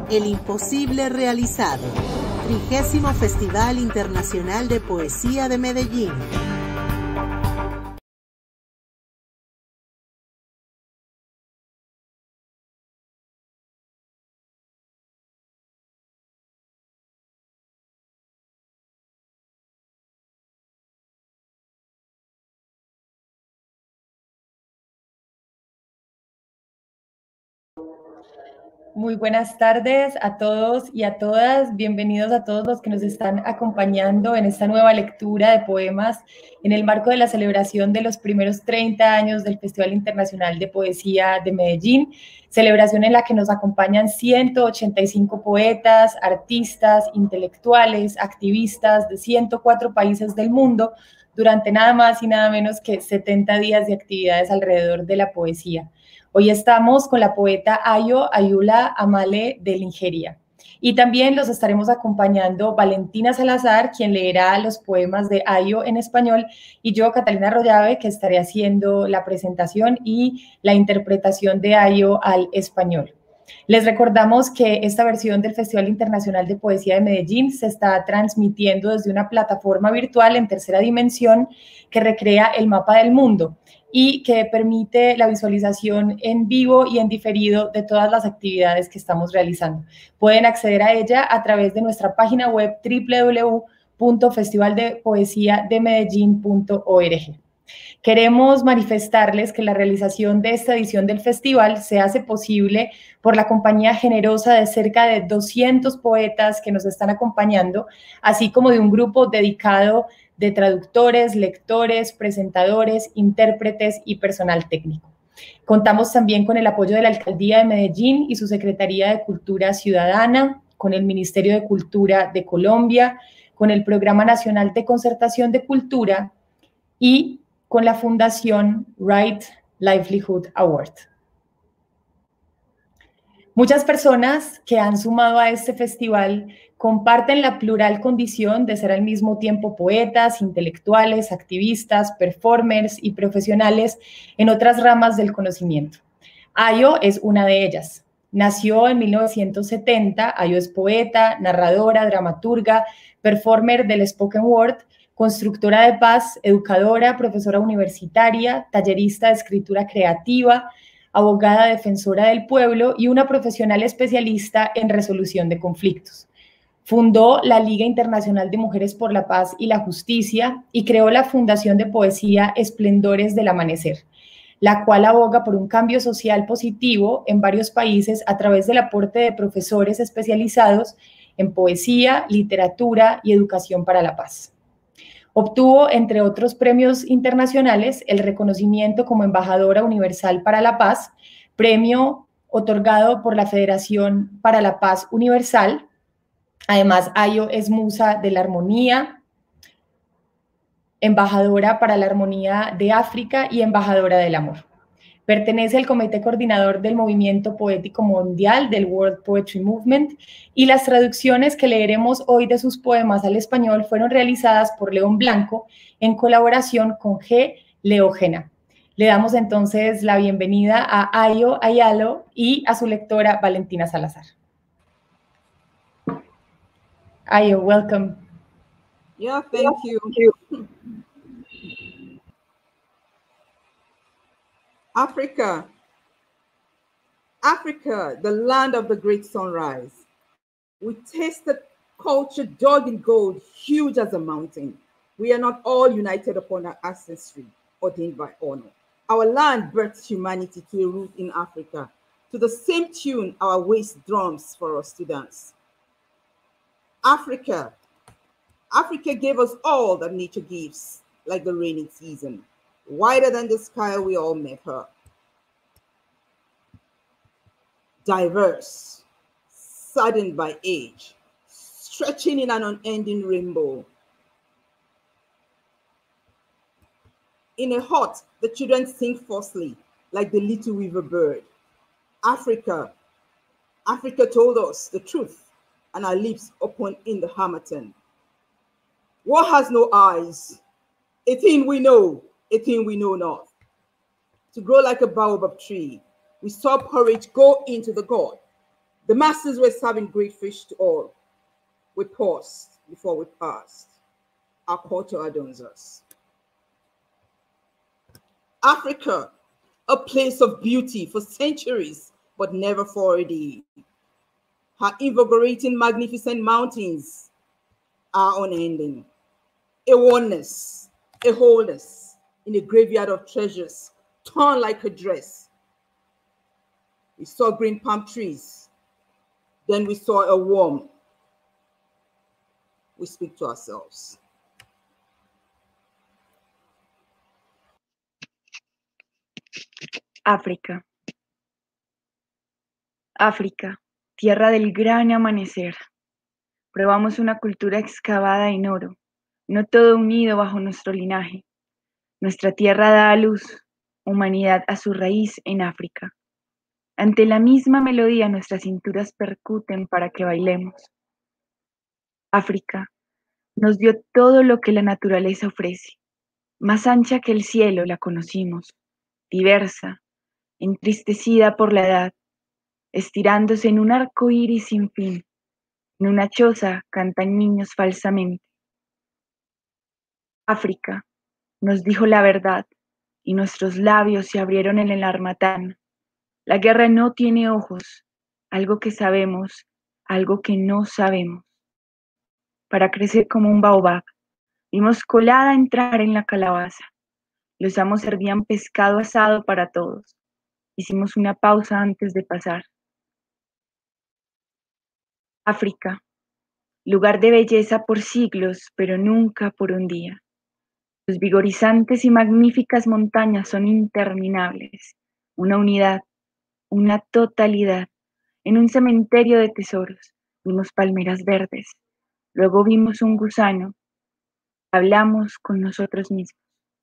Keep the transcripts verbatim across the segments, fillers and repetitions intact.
El imposible realizado. Trigésimo Festival Internacional de Poesía de Medellín. Muy buenas tardes a todos y a todas. Bienvenidos a todos los que nos están acompañando en esta nueva lectura de poemas en el marco de la celebración de los primeros treinta años del Festival Internacional de Poesía de Medellín, celebración en la que nos acompañan ciento ochenta y cinco poetas, artistas, intelectuales, activistas de ciento cuatro países del mundo durante nada más y nada menos que setenta días de actividades alrededor de la poesía. Hoy estamos con la poeta Ayo Ayula Amale de Nigeria. Y también los estaremos acompañando Valentina Salazar, quien leerá los poemas de Ayo en español, y yo, Catalina Arroyave, que estaré haciendo la presentación y la interpretación de Ayo al español. Les recordamos que esta versión del Festival Internacional de Poesía de Medellín se está transmitiendo desde una plataforma virtual en tercera dimensión que recrea el mapa del mundo y que permite la visualización en vivo y en diferido de todas las actividades que estamos realizando. Pueden acceder a ella a través de nuestra página web doble u doble u doble u punto festival de poesía de medellín punto org. Queremos manifestarles que la realización de esta edición del festival se hace posible por la compañía generosa de cerca de doscientos poetas que nos están acompañando, así como de un grupo dedicado de traductores, lectores, presentadores, intérpretes y personal técnico. Contamos también con el apoyo de la Alcaldía de Medellín y su Secretaría de Cultura Ciudadana, con el Ministerio de Cultura de Colombia, con el Programa Nacional de Concertación de Cultura y con la Fundación Right Livelihood Award. Muchas personas que han sumado a este festival comparten la plural condición de ser al mismo tiempo poetas, intelectuales, activistas, performers y profesionales en otras ramas del conocimiento. Ayo es una de ellas. Nació en mil novecientos setenta, Ayo es poeta, narradora, dramaturga, performer del spoken word, constructora de paz, educadora, profesora universitaria, tallerista de escritura creativa, abogada defensora del pueblo y una profesional especialista en resolución de conflictos. Fundó la Liga Internacional de Mujeres por la Paz y la Justicia y creó la Fundación de Poesía Esplendores del Amanecer, la cual aboga por un cambio social positivo en varios países a través del aporte de profesores especializados en poesía, literatura y educación para la paz. Obtuvo, entre otros premios internacionales, el reconocimiento como Embajadora Universal para la Paz, premio otorgado por la Federación para la Paz Universal. Además, Ayo es musa de la armonía, embajadora para la armonía de África y embajadora del amor. Pertenece al comité coordinador del Movimiento Poético Mundial del World Poetry Movement y las traducciones que leeremos hoy de sus poemas al español fueron realizadas por León Blanco en colaboración con G. Leógena. Le damos entonces la bienvenida a Ayo Ayalo y a su lectora Valentina Salazar. Ayo, welcome. Yeah, thank you. Africa, Africa, the land of the great sunrise. We tasted culture dug in gold, huge as a mountain. We are not all united upon our ancestry, ordained by honor. Our land birthed humanity to a root in Africa. To the same tune, our waist drums for us to dance. Africa, Africa gave us all that nature gives, like the rainy season. Wider than the sky, we all met her. Diverse, saddened by age, stretching in an unending rainbow. In a hut, the children sing falsely, like the little weaver bird. Africa, Africa told us the truth, and our lips opened in the harmattan. War has no eyes, a thing we know, a thing we know not. To grow like a baobab tree, we saw porridge go into the gourd. The masters were serving great fish to all. We paused before we passed. Our culture adorns us. Africa, a place of beauty for centuries, but never for a day. Her invigorating, magnificent mountains are unending. A oneness, a wholeness in a graveyard of treasures, torn like a dress. We saw green palm trees. Then we saw a worm. We speak to ourselves. África. África, tierra del gran amanecer. Probamos una cultura excavada en oro, no todo unido bajo nuestro linaje. Nuestra tierra da a luz, humanidad a su raíz en África. Ante la misma melodía nuestras cinturas percuten para que bailemos. África nos dio todo lo que la naturaleza ofrece. Más ancha que el cielo la conocimos, diversa, entristecida por la edad, estirándose en un arco iris sin fin. En una choza cantan niños falsamente. África nos dijo la verdad y nuestros labios se abrieron en el harmatán. La guerra no tiene ojos, algo que sabemos, algo que no sabemos. Para crecer como un baobab, vimos colada entrar en la calabaza. Los amos servían pescado asado para todos. Hicimos una pausa antes de pasar. África, lugar de belleza por siglos, pero nunca por un día. Sus vigorizantes y magníficas montañas son interminables, una unidad, una totalidad. En un cementerio de tesoros vimos palmeras verdes, luego vimos un gusano, hablamos con nosotros mismos.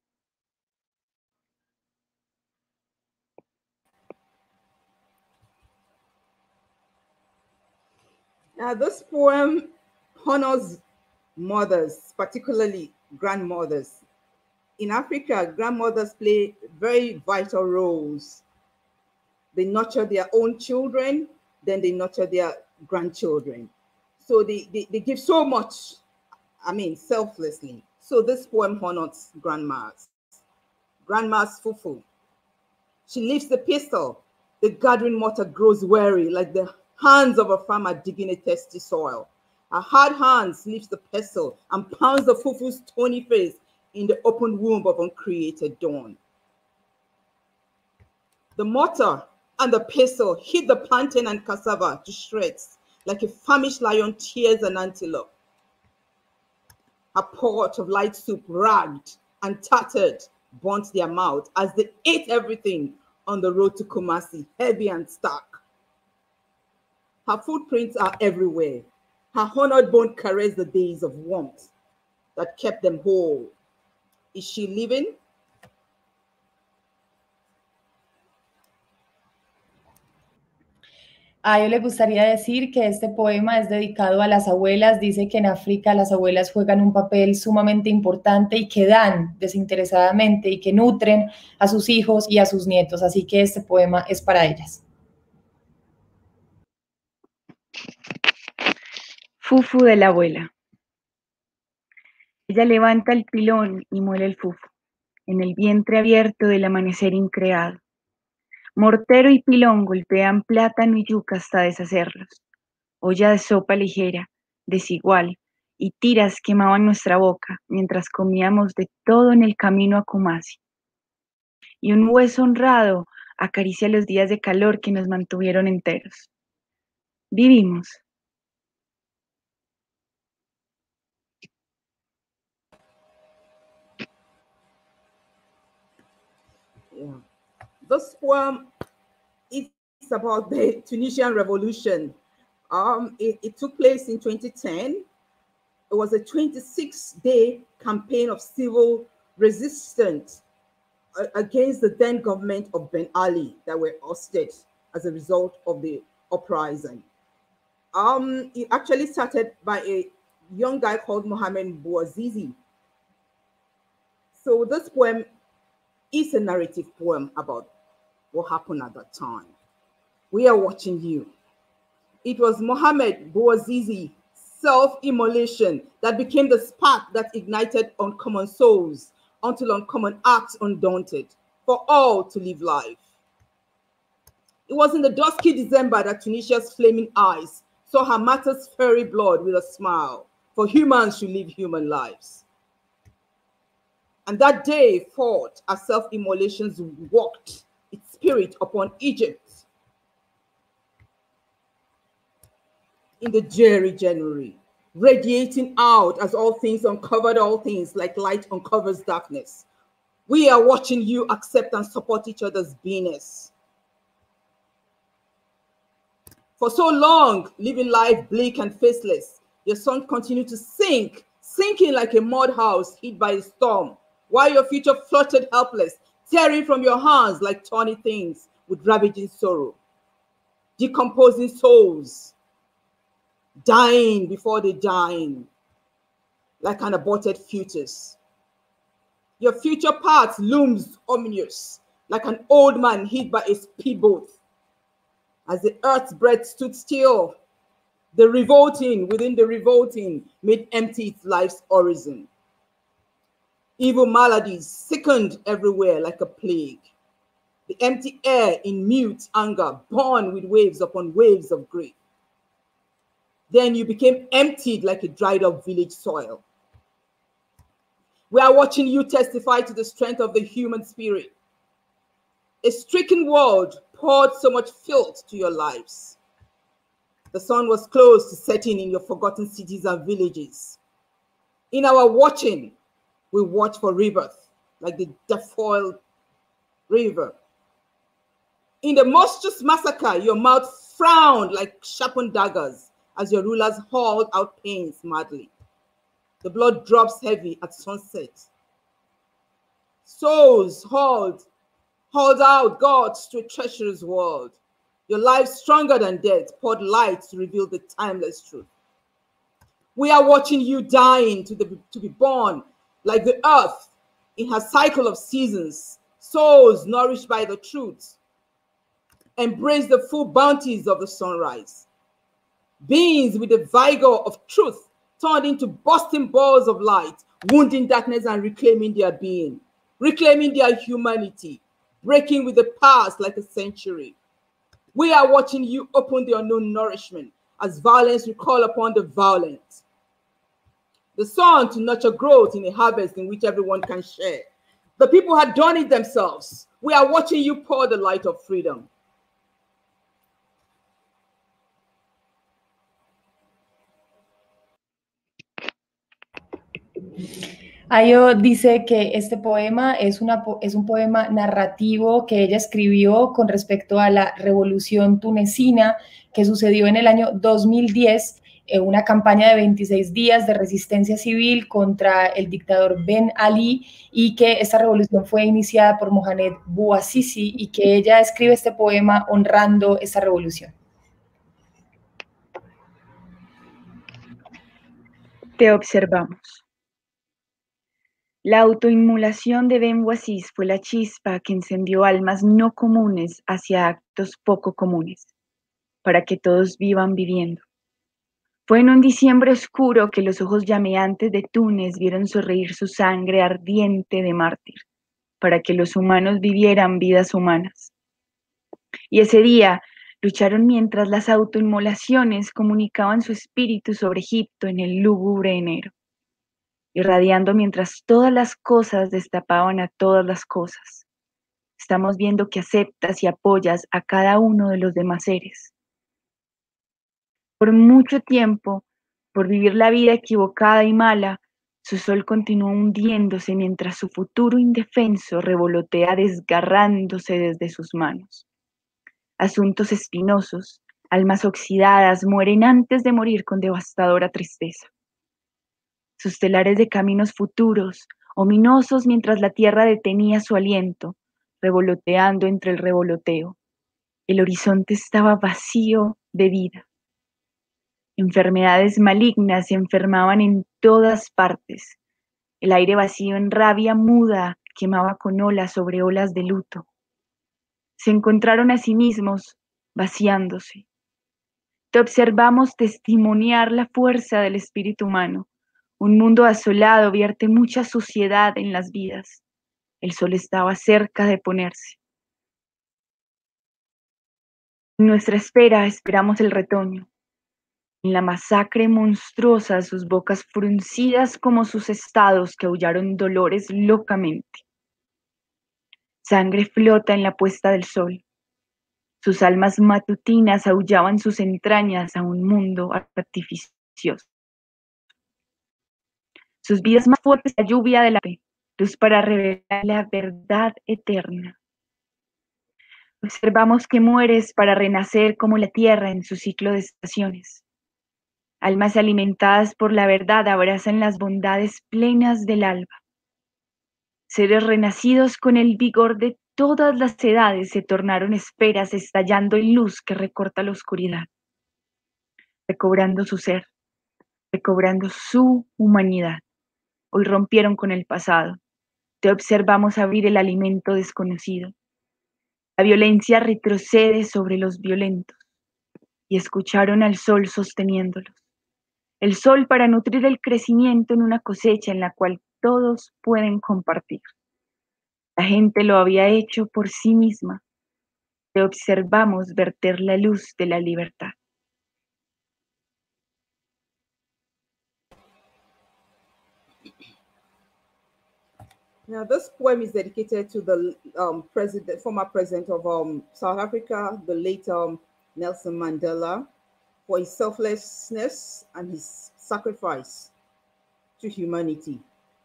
Now, this poem honors mothers, particularly grandmothers. In Africa, grandmothers play very vital roles. They nurture their own children, then they nurture their grandchildren. So they, they, they give so much, I mean, selflessly. So this poem honors grandmas. Grandma's fufu. She lifts the pistol. The gathering mortar grows weary, like the hands of a farmer digging a thirsty soil. Her hard hands lifts the pestle and pounds the fufu's stony face in the open womb of uncreated dawn. The mortar and the pestle hit the plantain and cassava to shreds, like a famished lion tears an antelope. Her pot of light soup ragged and tattered burnt their mouth as they ate everything on the road to Kumasi, heavy and stark. Her footprints are everywhere. Her honored bone carries the days of warmth that kept them whole. Is she living? A ello le gustaría decir que este poema es dedicado a las abuelas. Dice que en África las abuelas juegan un papel sumamente importante y que dan desinteresadamente y que nutren a sus hijos y a sus nietos. Así que este poema es para ellas. Fufu de la abuela. Ella levanta el pilón y muele el fufu, en el vientre abierto del amanecer increado. Mortero y pilón golpean plátano y yuca hasta deshacerlos. Olla de sopa ligera, desigual, y tiras quemaban nuestra boca mientras comíamos de todo en el camino a Kumasi. Y un hueso honrado acaricia los días de calor que nos mantuvieron enteros. Vivimos. Yeah. This poem is about the Tunisian Revolution. Um, it, it took place in twenty ten. It was a twenty-six day campaign of civil resistance against the then government of Ben Ali that were ousted as a result of the uprising. Um, it actually started by a young guy called Mohamed Bouazizi. So this poem is a narrative poem about what happened at that time. We are watching you. It was Mohammed Bouazizi self-immolation that became the spark that ignited uncommon souls until uncommon acts undaunted for all to live life. It was in the dusky December that Tunisia's flaming eyes saw her martyr's fiery blood with a smile, for humans should live human lives. And that day fought as self-immolations walked its spirit upon Egypt in the dreary January, radiating out as all things uncovered all things like light uncovers darkness. We are watching you accept and support each other's beingness. For so long, living life bleak and faceless, your sun continued to sink, sinking like a mud house hit by a storm, while your future fluttered helpless, tearing from your hands like tawny things with ravaging sorrow. Decomposing souls, dying before they dying, like an aborted fetus. Your future path looms ominous, like an old man hit by a speedboat. As the earth's breath stood still, the revolting within the revolting made empty its life's horizon. Evil maladies sickened everywhere like a plague. The empty air in mute anger, born with waves upon waves of grief. Then you became emptied like a dried up village soil. We are watching you testify to the strength of the human spirit. A stricken world poured so much filth to your lives. The sun was close to setting in your forgotten cities and villages. In our watching, we watch for rebirth, like the defoiled river. In the monstrous massacre, your mouth frowned like sharpened daggers as your rulers hauled out pains madly. The blood drops heavy at sunset. Souls hauled, hauled out gods to a treacherous world. Your life stronger than death poured light to reveal the timeless truth. We are watching you dying to, the, to be born like the earth in her cycle of seasons, souls nourished by the truth. Embrace the full bounties of the sunrise. Beings with the vigor of truth turned into bursting balls of light, wounding darkness and reclaiming their being, reclaiming their humanity, breaking with the past like a century. We are watching you open the unknown nourishment as violence recall upon the violent. The sun to nurture growth in a harvest in which everyone can share. The people had done it themselves. We are watching you pour the light of freedom. Ayo dice que este poema es, una, es un poema narrativo que ella escribió con respecto a la revolución tunecina que sucedió en el año dos mil diez, eh, una campaña de veintiséis días de resistencia civil contra el dictador Ben Ali, y que esta revolución fue iniciada por Mohamed Bouazizi y que ella escribe este poema honrando esta revolución. Te observamos. La autoinmolación de Ben Bouazizi fue la chispa que encendió almas no comunes hacia actos poco comunes, para que todos vivan viviendo. Fue en un diciembre oscuro que los ojos llameantes de Túnez vieron sonreír su sangre ardiente de mártir, para que los humanos vivieran vidas humanas. Y ese día lucharon mientras las autoinmolaciones comunicaban su espíritu sobre Egipto en el lúgubre enero, irradiando mientras todas las cosas destapaban a todas las cosas. Estamos viendo que aceptas y apoyas a cada uno de los demás seres. Por mucho tiempo, por vivir la vida equivocada y mala, su sol continúa hundiéndose mientras su futuro indefenso revolotea desgarrándose desde sus manos. Asuntos espinosos, almas oxidadas, mueren antes de morir con devastadora tristeza. Sus telares de caminos futuros, ominosos mientras la tierra detenía su aliento, revoloteando entre el revoloteo. El horizonte estaba vacío de vida. Enfermedades malignas se enfermaban en todas partes. El aire vacío en rabia muda quemaba con olas sobre olas de luto. Se encontraron a sí mismos vaciándose. Te observamos testimoniar la fuerza del espíritu humano. Un mundo asolado vierte mucha suciedad en las vidas. El sol estaba cerca de ponerse. En nuestra espera esperamos el retoño. En la masacre monstruosa, sus bocas fruncidas como sus estados que aullaron dolores locamente. Sangre flota en la puesta del sol. Sus almas matutinas aullaban sus entrañas a un mundo artificioso. Sus vidas más fuertes la lluvia de la fe, luz para revelar la verdad eterna. Observamos que mueres para renacer como la tierra en su ciclo de estaciones. Almas alimentadas por la verdad abrazan las bondades plenas del alba. Seres renacidos con el vigor de todas las edades se tornaron esferas estallando en luz que recorta la oscuridad, recobrando su ser, recobrando su humanidad. Hoy rompieron con el pasado. Te observamos abrir el alimento desconocido. La violencia retrocede sobre los violentos y escucharon al sol sosteniéndolos. El sol para nutrir el crecimiento en una cosecha en la cual todos pueden compartir. La gente lo había hecho por sí misma. Te observamos verter la luz de la libertad. Now, this poem is dedicated to the um, president, former president of um, South Africa, the late um, Nelson Mandela, for his selflessness and his sacrifice to humanity.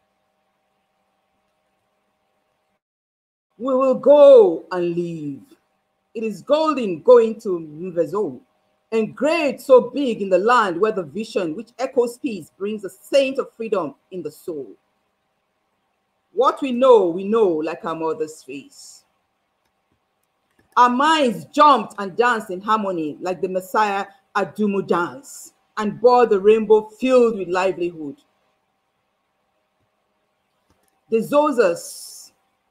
We will go and live. It is golden going to Mvezo, engraved so big in the land where the vision which echoes peace brings a saint of freedom in the soul. What we know, we know like our mother's face. Our minds jumped and danced in harmony like the Messiah Adumu dance and bore the rainbow filled with livelihood. The Xhosas,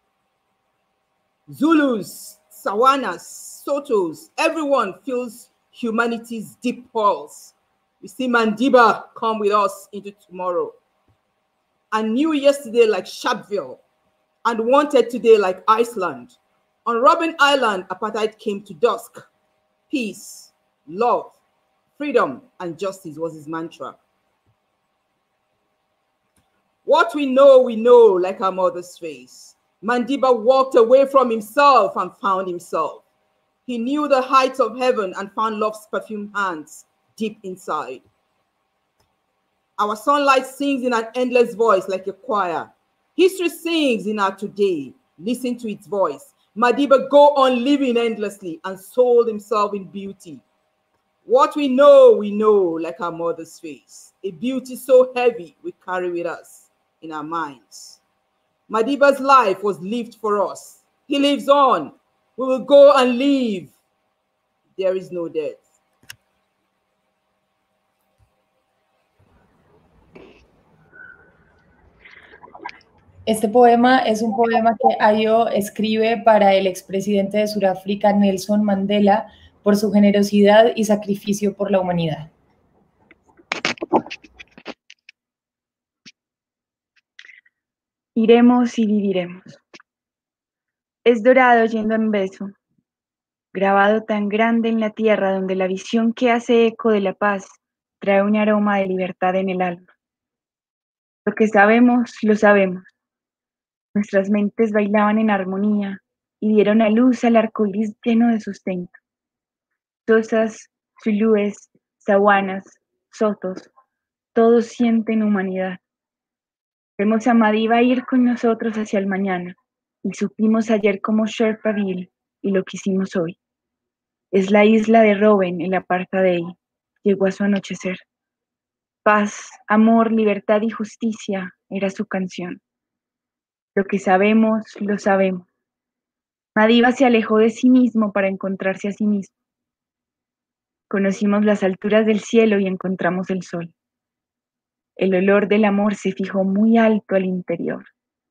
Zulus, Sawanas, Sotos, everyone feels humanity's deep pulse. We see Mandiba come with us into tomorrow. And knew yesterday like Sharpeville, and wanted today like Iceland. On Robben Island, apartheid came to dusk. Peace, love, freedom, and justice was his mantra. What we know, we know like our mother's face. Mandiba walked away from himself and found himself. He knew the heights of heaven and found love's perfumed hands deep inside. Our sunlight sings in an endless voice like a choir. History sings in our today. Listen to its voice. Madiba go on living endlessly and sold himself in beauty. What we know, we know like our mother's face. A beauty so heavy we carry with us in our minds. Madiba's life was lived for us. He lives on. We will go and live. There is no death. Este poema es un poema que Ayo escribe para el expresidente de Sudáfrica, Nelson Mandela, por su generosidad y sacrificio por la humanidad. Iremos y viviremos. Es dorado yendo en beso, grabado tan grande en la tierra donde la visión que hace eco de la paz trae un aroma de libertad en el alma. Lo que sabemos, lo sabemos. Nuestras mentes bailaban en armonía y dieron a luz al arco iris lleno de sustento. Xhosas, zulúes, sawanas, sotos, todos sienten humanidad. Vemos a Madiba ir con nosotros hacia el mañana y supimos ayer como Sharpeville y lo que hicimos hoy. Es la isla de Robben, el apartheid, llegó a su anochecer. Paz, amor, libertad y justicia era su canción. Lo que sabemos, lo sabemos. Madiba se alejó de sí mismo para encontrarse a sí mismo. Conocimos las alturas del cielo y encontramos el sol. El olor del amor se fijó muy alto al interior.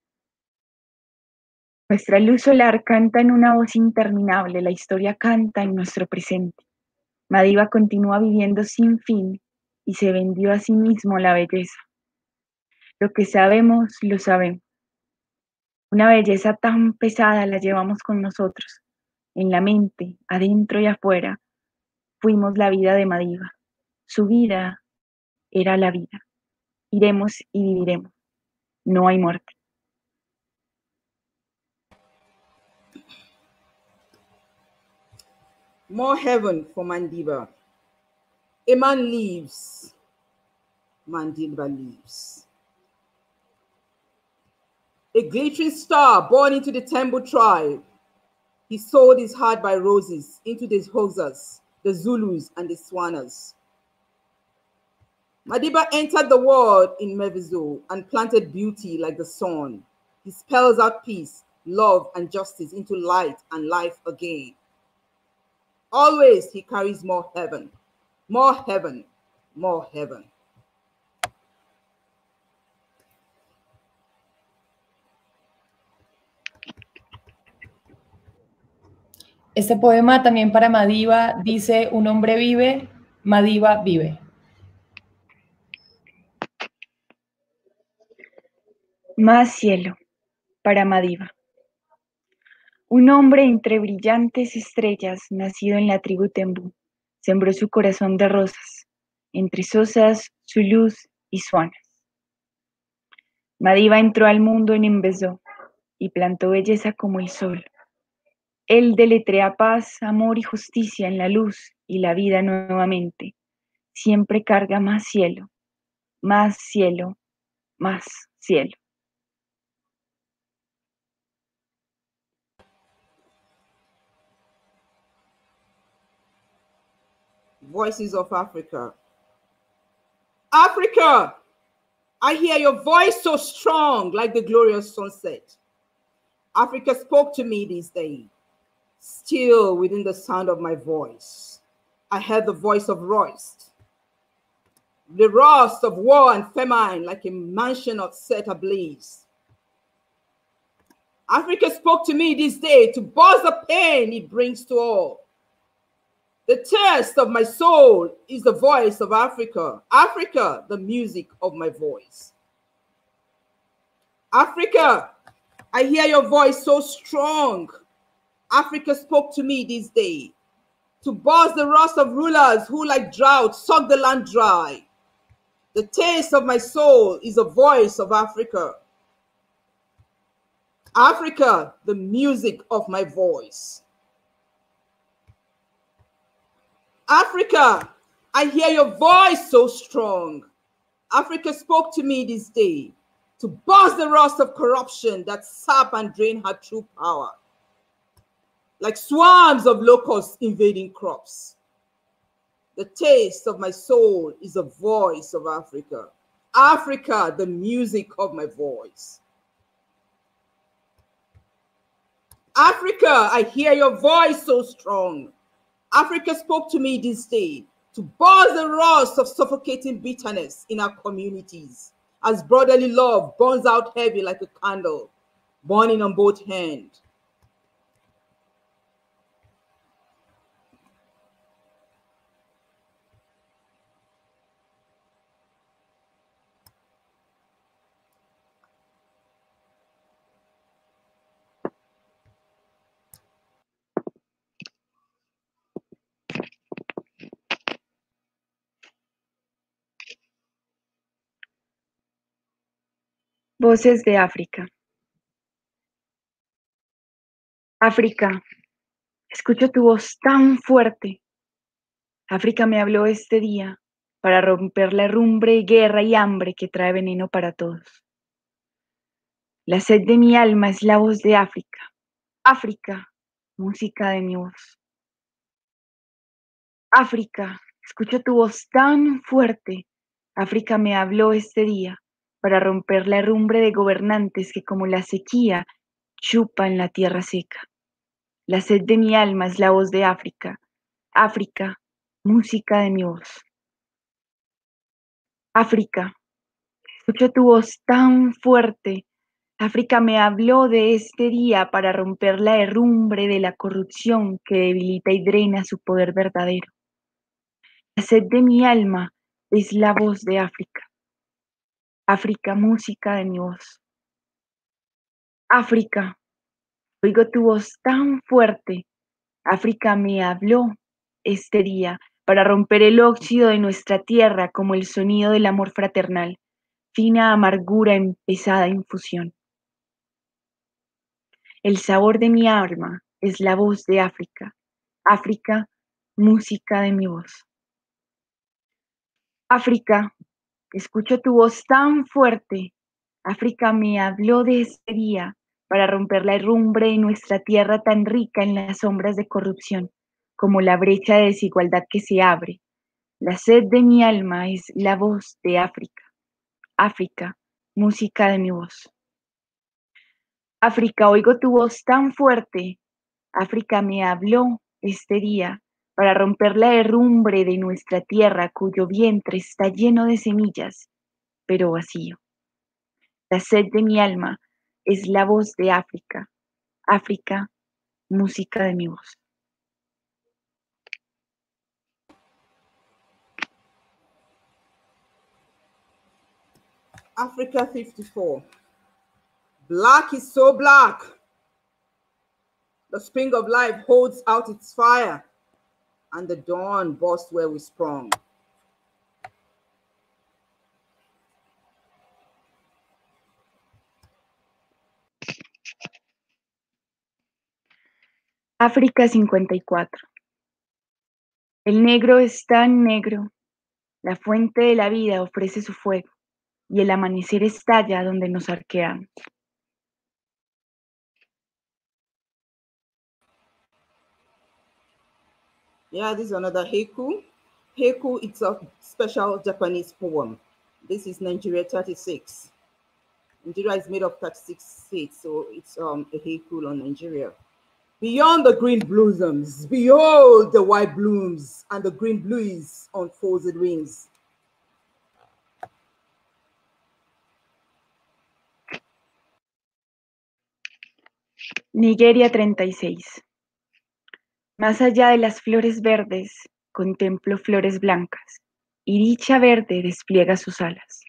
Nuestra luz solar canta en una voz interminable, la historia canta en nuestro presente. Madiba continúa viviendo sin fin y se vendió a sí mismo la belleza. Lo que sabemos, lo sabemos. Una belleza tan pesada la llevamos con nosotros, en la mente, adentro y afuera. Fuimos la vida de Madiba. Su vida era la vida. Iremos y viviremos. No hay muerte. More heaven for Madiba. A man lives, Madiba lives. A glittering star born into the Tembu tribe. He sold his heart by roses into the Xhosas, the Zulus, and the Swanas. Madiba entered the world in Mevizo and planted beauty like the sun. He spells out peace, love, and justice into light and life again. Always he carries more heaven, more heaven, more heaven. Este poema también para Madiba dice: un hombre vive, Madiba vive. Más cielo para Madiba. Un hombre entre brillantes estrellas, nacido en la tribu Tembu, sembró su corazón de rosas, entre Xhosas, Zulús y Swanas. Madiba entró al mundo en Embezó y plantó belleza como el sol. Él deletrea paz, amor y justicia en la luz y la vida nuevamente. Siempre carga más cielo, más cielo, más cielo. Voices of Africa. Africa, I hear your voice so strong like the glorious sunset. Africa spoke to me this day, still within the sound of my voice. I heard the voice of rust, the rust of war and famine like a mansion not set ablaze. Africa spoke to me this day to burst the pain it brings to all. The thirst of my soul is the voice of Africa. Africa, the music of my voice. Africa, I hear your voice so strong. Africa spoke to me this day to burst the rust of rulers who like drought suck the land dry. The taste of my soul is the voice of Africa. Africa, the music of my voice. Africa, I hear your voice so strong. Africa spoke to me this day to burst the rust of corruption that sap and drain her true power. Like swarms of locusts invading crops. The taste of my soul is the voice of Africa. Africa, the music of my voice. Africa, I hear your voice so strong. Africa spoke to me this day to burst the rust of suffocating bitterness in our communities as brotherly love burns out heavy like a candle, burning on both hands. Voces de África. África, escucho tu voz tan fuerte. África me habló este día para romper la herrumbre, guerra y hambre que trae veneno para todos. La sed de mi alma es la voz de África. África, música de mi voz. África, escucho tu voz tan fuerte. África me habló este día para romper la herrumbre de gobernantes que como la sequía chupan la tierra seca. La sed de mi alma es la voz de África. África, música de mi voz. África, escucho tu voz tan fuerte. África me habló de este día para romper la herrumbre de la corrupción que debilita y drena su poder verdadero. La sed de mi alma es la voz de África. África, música de mi voz. África, oigo tu voz tan fuerte. África me habló este día para romper el óxido de nuestra tierra como el sonido del amor fraternal, fina amargura en pesada infusión. El sabor de mi alma es la voz de África. África, música de mi voz. África, escucho tu voz tan fuerte. África me habló de este día para romper la herrumbre de nuestra tierra tan rica en las sombras de corrupción, como la brecha de desigualdad que se abre. La sed de mi alma es la voz de África. África, música de mi voz. África, oigo tu voz tan fuerte. África me habló este día para romper la herrumbre de nuestra tierra cuyo vientre está lleno de semillas, pero vacío. La sed de mi alma es la voz de África. África, música de mi voz. Africa fifty-four. Black is so black. The spring of life holds out its fire, and the dawn bursts where we sprung. África cincuenta y cuatro. El negro es tan negro, la fuente de la vida ofrece su fuego, y el amanecer estalla donde nos arqueamos. Yeah, this is another haiku. Haiku, it's a special Japanese poem. This is Nigeria thirty-six. Nigeria is made of thirty-six states, so it's um, a haiku on Nigeria. Beyond the green blossoms, behold the white blooms and the green blues on folded wings. Nigeria treinta y seis. Más allá de las flores verdes, contemplo flores blancas, y dicha verde despliega sus alas.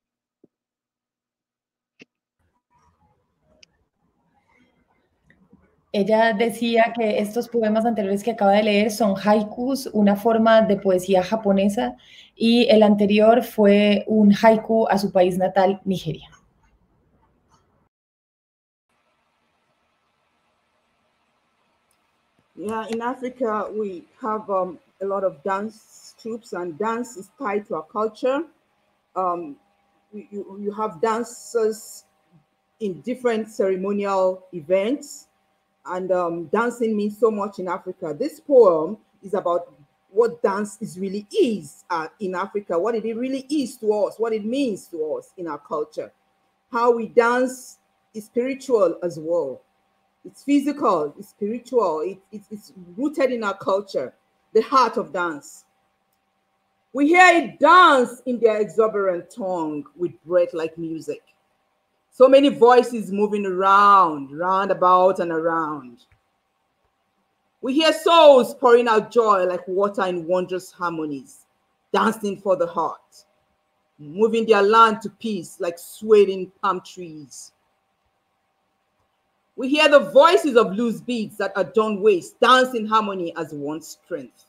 Ella decía que estos poemas anteriores que acaba de leer son haikus, una forma de poesía japonesa, y el anterior fue un haiku a su país natal, Nigeria. Yeah, in Africa, we have um, a lot of dance troupes, and dance is tied to our culture. Um, you, you have dancers in different ceremonial events, and um, dancing means so much in Africa. This poem is about what dance is really is uh, in Africa, what it really is to us, what it means to us in our culture. How we dance is spiritual as well. It's physical, it's spiritual, it, it, it's rooted in our culture, the heart of dance. We hear it dance in their exuberant tongue with breath like music. So many voices moving around, round about and around. We hear souls pouring out joy like water in wondrous harmonies, dancing for the heart, moving their land to peace like swaying palm trees. We hear the voices of loose beats that adorn waist, dance in harmony as one strength.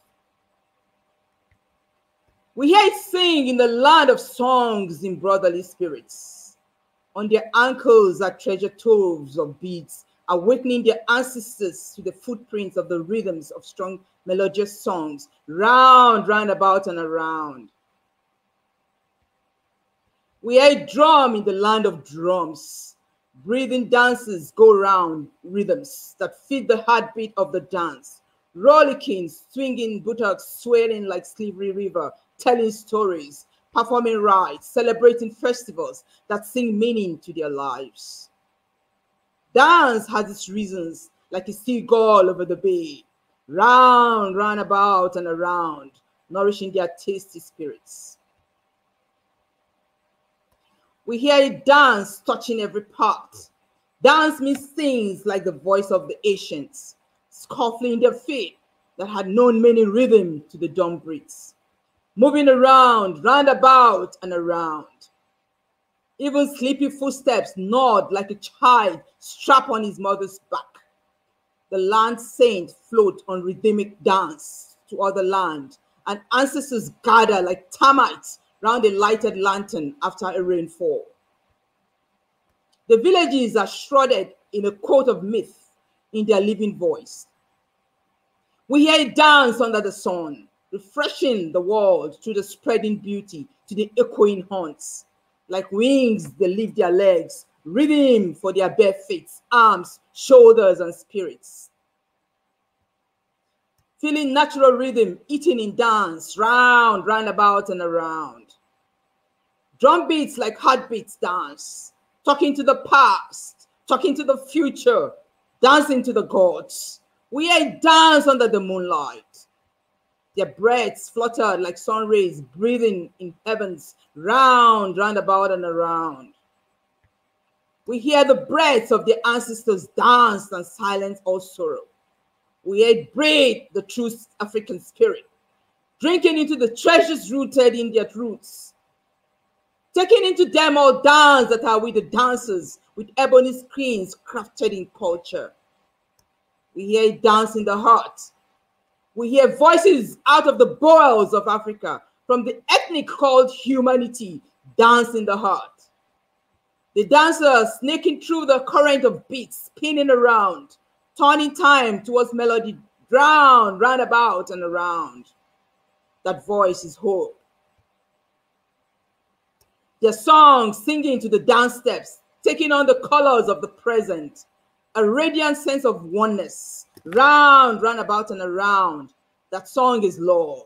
We hear it sing in the land of songs in brotherly spirits. On their ankles are treasure troves of beads, awakening their ancestors to the footprints of the rhythms of strong melodious songs, round, round about and around. We hear a drum in the land of drums. Breathing dances go round, rhythms that feed the heartbeat of the dance. Rollicking, swinging buttocks, swaying like Slippery River, telling stories, performing rites, celebrating festivals that sing meaning to their lives. Dance has its reasons, like a seagull over the bay, round, round about and around, nourishing their tasty spirits. We hear it dance, touching every part. Dance means things like the voice of the ancients, scuffling their feet that had known many rhythm to the dumb breeds. moving around, round about and around. Even sleepy footsteps nod like a child strapped on his mother's back. The land saints float on rhythmic dance to other land, and ancestors gather like termites round a lighted lantern after a rainfall. The villages are shrouded in a coat of myth in their living voice. We hear it dance under the sun, refreshing the world through the spreading beauty to the echoing haunts. Like wings, they lift their legs, rhythm for their bare feet, arms, shoulders, and spirits. Feeling natural rhythm, eating in dance, round, round about and around. Drum beats like heartbeats dance, talking to the past, talking to the future, dancing to the gods. We hear it dance under the moonlight. Their breaths flutter like sun rays, breathing in heavens, round, round about and around. We hear the breaths of their ancestors dance and silence all sorrow. We hear it breathe the true African spirit, drinking into the treasures rooted in their roots, taking into them all dance that are with the dancers, with ebony screens crafted in culture. We hear it dance in the heart. We hear voices out of the bowels of Africa, from the ethnic called humanity, dance in the heart. The dancers snaking through the current of beats, spinning around, turning time towards melody, round, round about and around. That voice is hope. Their songs singing to the dance steps, taking on the colors of the present, a radiant sense of oneness, round, round about and around. That song is love.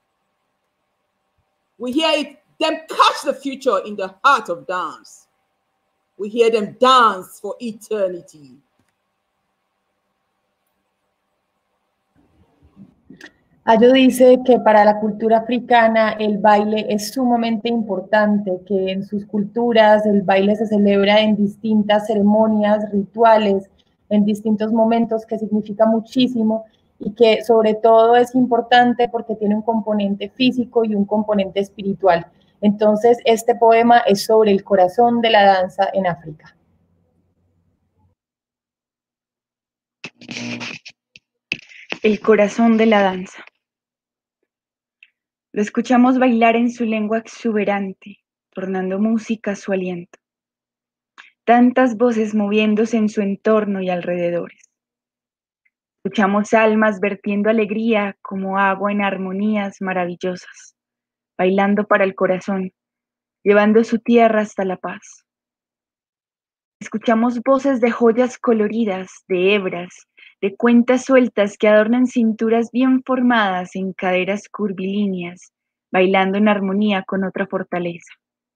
We hear it, them catch the future in the heart of dance. We hear them dance for eternity. Ayo dice que para la cultura africana el baile es sumamente importante, que en sus culturas el baile se celebra en distintas ceremonias, rituales, en distintos momentos, que significa muchísimo y que sobre todo es importante porque tiene un componente físico y un componente espiritual. Entonces, este poema es sobre el corazón de la danza en África. El corazón de la danza. Lo escuchamos bailar en su lengua exuberante, tornando música a su aliento. Tantas voces moviéndose en su entorno y alrededores. Escuchamos almas vertiendo alegría como agua en armonías maravillosas, bailando para el corazón, llevando su tierra hasta la paz. Escuchamos voces de joyas coloridas, de hebras, de cuentas sueltas que adornan cinturas bien formadas en caderas curvilíneas, bailando en armonía con otra fortaleza.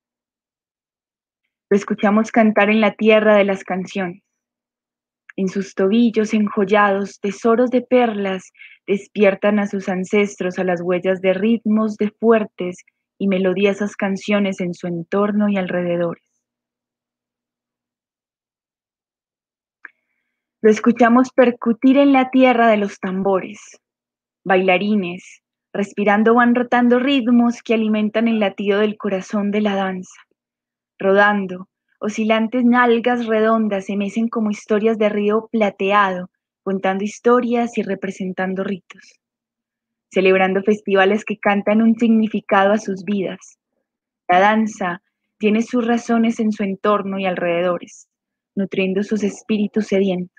Lo escuchamos cantar en la tierra de las canciones. En sus tobillos enjollados, tesoros de perlas despiertan a sus ancestros a las huellas de ritmos de fuertes y melodiosas canciones en su entorno y alrededores. Lo escuchamos percutir en la tierra de los tambores. Bailarines, respirando van rotando ritmos que alimentan el latido del corazón de la danza. Rodando, oscilantes nalgas redondas se mecen como historias de río plateado, contando historias y representando ritos. Celebrando festivales que cantan un significado a sus vidas. La danza tiene sus razones en su entorno y alrededores, nutriendo sus espíritus sedientos.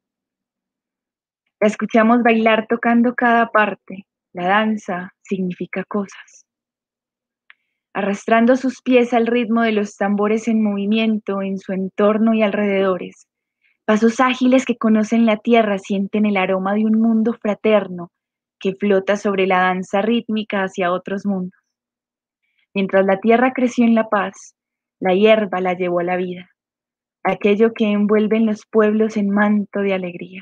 La escuchamos bailar tocando cada parte. La danza significa cosas. Arrastrando sus pies al ritmo de los tambores en movimiento en su entorno y alrededores. Pasos ágiles que conocen la tierra sienten el aroma de un mundo fraterno que flota sobre la danza rítmica hacia otros mundos. Mientras la tierra creció en la paz, la hierba la llevó a la vida, aquello que envuelve en los pueblos en manto de alegría.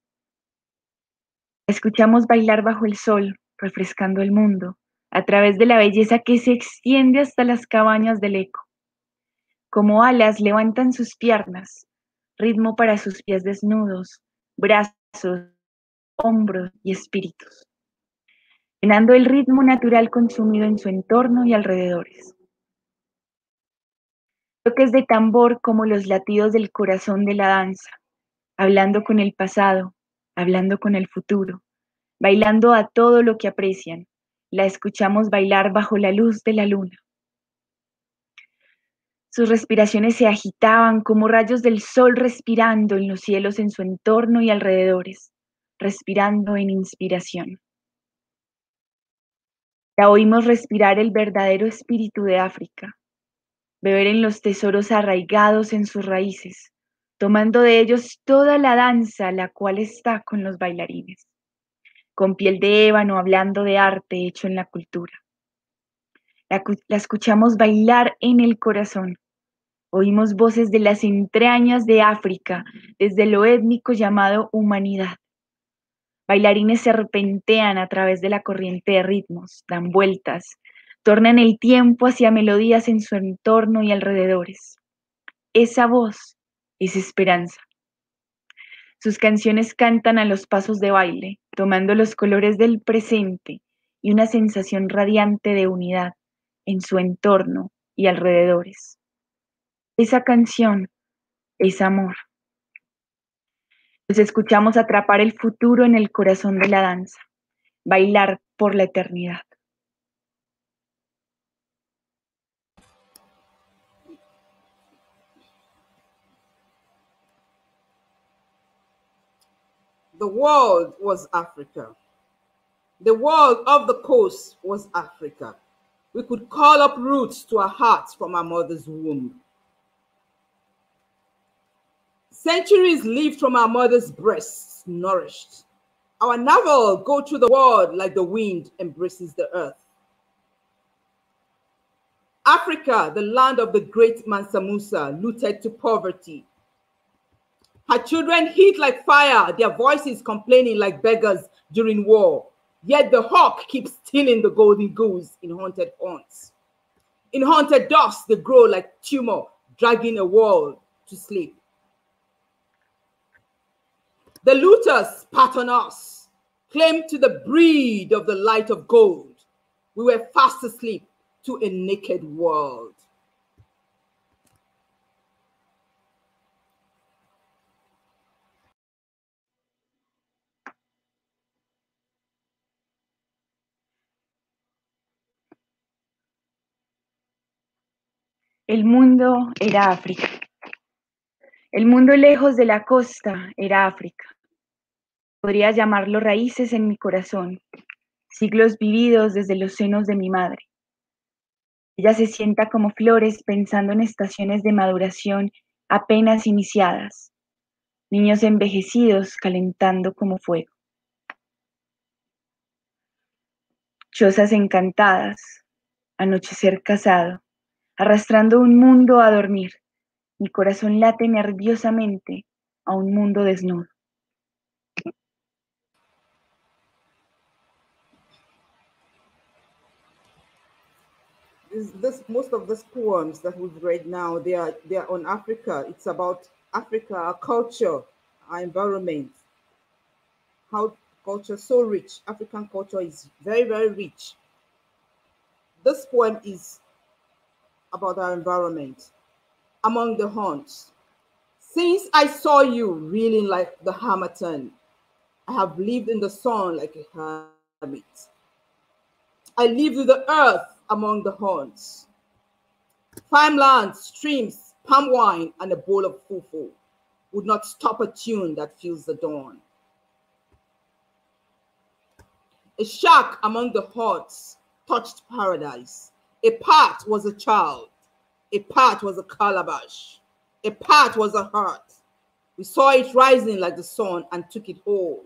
Escuchamos bailar bajo el sol, refrescando el mundo, a través de la belleza que se extiende hasta las cabañas del eco. Como alas levantan sus piernas, ritmo para sus pies desnudos, brazos, hombros y espíritus. llenando el ritmo natural consumido en su entorno y alrededores. Toques de tambor como los latidos del corazón de la danza, hablando con el pasado, hablando con el futuro, bailando a todo lo que aprecian. La escuchamos bailar bajo la luz de la luna. Sus respiraciones se agitaban como rayos del sol respirando en los cielos en su entorno y alrededores, respirando en inspiración. La oímos respirar el verdadero espíritu de África, beber en los tesoros arraigados en sus raíces, tomando de ellos toda la danza la cual está con los bailarines, con piel de ébano hablando de arte hecho en la cultura. La, la escuchamos bailar en el corazón. Oímos voces de las entrañas de África, desde lo étnico llamado humanidad. Bailarines serpentean a través de la corriente de ritmos, dan vueltas, tornan el tiempo hacia melodías en su entorno y alrededores. Esa voz es esperanza. Sus canciones cantan a los pasos de baile, tomando los colores del presente y una sensación radiante de unidad en su entorno y alrededores. Esa canción es amor. Los escuchamos atrapar el futuro en el corazón de la danza, bailar por la eternidad. The world was Africa. The world of the coast was Africa. We could call up roots to our hearts from our mother's womb. Centuries lived from our mother's breasts, nourished. Our navel go through the world like the wind embraces the earth. Africa, the land of the great Mansa Musa, looted to poverty. Her children hit like fire, their voices complaining like beggars during war. Yet the hawk keeps stealing the golden goose in haunted haunts. In haunted dust, they grow like tumor, dragging a world to sleep. The looters spat on us, claim to the breed of the light of gold. We were fast asleep to a naked world. El mundo era África. El mundo lejos de la costa era África. Podría llamarlo raíces en mi corazón, siglos vividos desde los senos de mi madre. Ella se sienta como flores pensando en estaciones de maduración apenas iniciadas, niños envejecidos calentando como fuego. Chozas encantadas, anochecer casado, arrastrando un mundo a dormir. Mi corazón late nerviosamente a un mundo desnudo. This, this, most of these poems that we've read now, they are, they are on Africa. It's about Africa, our culture, our environment, how culture is so rich. African culture is very, very rich. This poem is about our environment. Among the haunts. Since I saw you reeling like the Hamilton, I have lived in the sun like a hermit. I lived with the earth among the haunts. Farmlands, streams, palm wine, and a bowl of fufu would not stop a tune that fills the dawn. A shark among the haunts touched paradise. A part was a child. A part was a calabash. A part was a heart. We saw it rising like the sun and took it whole.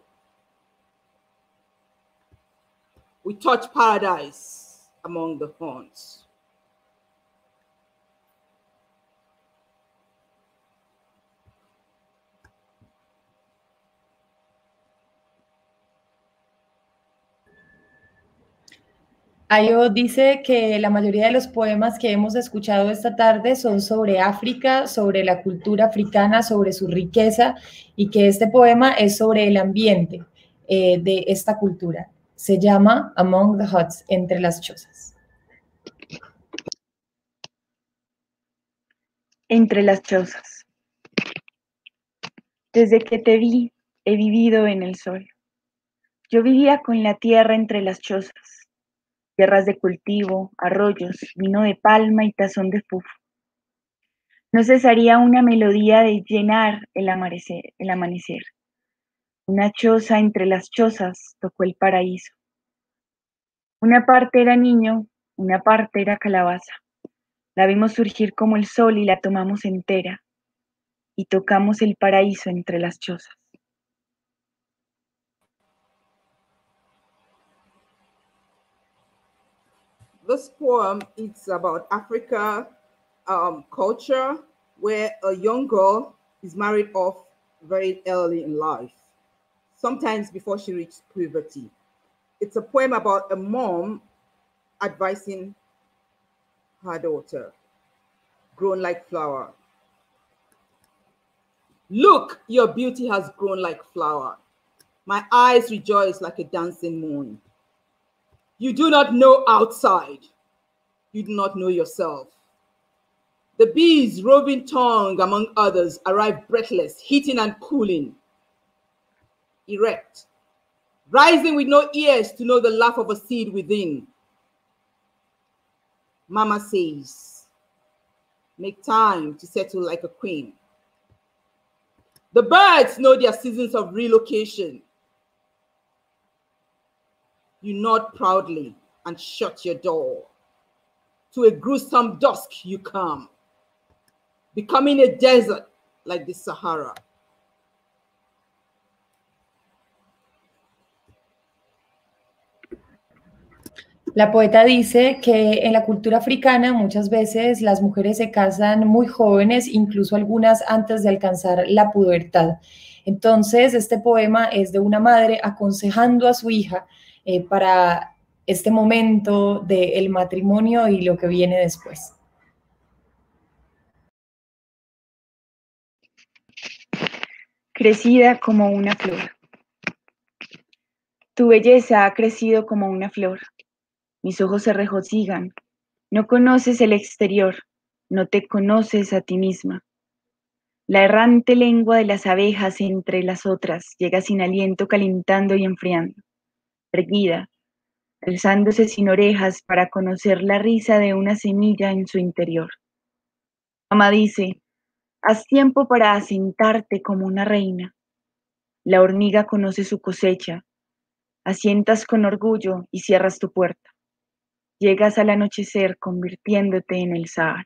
We touched paradise among the haunts. Ayo dice que la mayoría de los poemas que hemos escuchado esta tarde son sobre África, sobre la cultura africana, sobre su riqueza, y que este poema es sobre el ambiente eh, de esta cultura. Se llama Among the Huts, Entre las Chozas. Entre las chozas. Desde que te vi, he vivido en el sol. Yo vivía con la tierra entre las chozas, tierras de cultivo, arroyos, vino de palma y tazón de fufo. No cesaría una melodía de llenar el amanecer, el amanecer. Una choza entre las chozas tocó el paraíso. Una parte era niño, una parte era calabaza. La vimos surgir como el sol y la tomamos entera. Y tocamos el paraíso entre las chozas. This poem is about Africa um, culture, where a young girl is married off very early in life, sometimes before she reaches puberty. It's a poem about a mom advising her daughter, grown like flower. Look, your beauty has grown like flower. My eyes rejoice like a dancing moon. You do not know outside. You do not know yourself. The bees, roving tongue among others, arrive breathless, heating and cooling, erect, rising with no ears to know the laugh of a seed within. Mama says, make time to settle like a queen. The birds know their seasons of relocation. You nod proudly and shut your door. To a gruesome dusk you come, becoming a desert like the Sahara. La poeta dice que en la cultura africana muchas veces las mujeres se casan muy jóvenes, incluso algunas antes de alcanzar la pubertad. Entonces, este poema es de una madre aconsejando a su hija eh, para este momento del matrimonio y lo que viene después. Crecida como una flor. Tu belleza ha crecido como una flor. Mis ojos se regocijan. No conoces el exterior, no te conoces a ti misma. La errante lengua de las abejas entre las otras llega sin aliento, calentando y enfriando. Erguida, alzándose sin orejas para conocer la risa de una semilla en su interior. Mamá dice, haz tiempo para asentarte como una reina. La hormiga conoce su cosecha. Asientas con orgullo y cierras tu puerta. Llegas al anochecer convirtiéndote en el Sahara.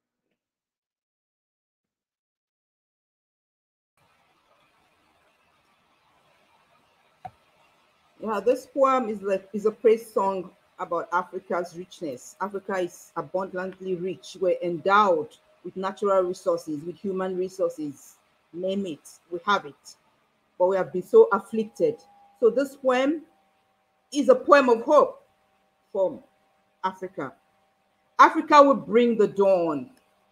Yeah, this poem is like is a praise song about Africa's richness. Africa is abundantly rich. We're endowed with natural resources, with human resources. Name it, we have it. But we have been so afflicted. So this poem is a poem of hope for Africa. Africa will bring the dawn.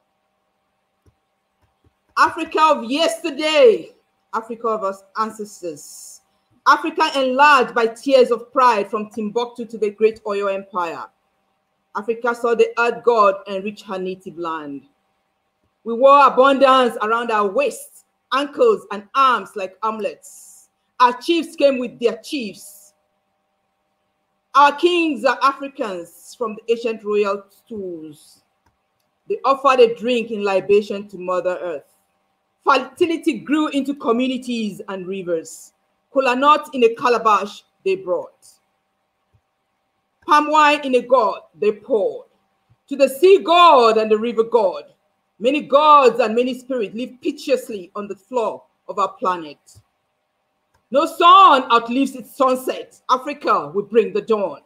Africa of yesterday, Africa of our ancestors. Africa enlarged by tears of pride from Timbuktu to the great oil empire. Africa saw the earth god enrich her native land. We wore abundance around our waists, ankles, and arms like armlets. Our chiefs came with their chiefs. Our kings are Africans from the ancient royal stools. They offered a drink in libation to Mother Earth. Fertility grew into communities and rivers. Kola nut in a calabash they brought. Palm wine in a gourd they poured. To the sea god and the river god, many gods and many spirits live piteously on the floor of our planet. No sun outlives its sunset. Africa will bring the dawn.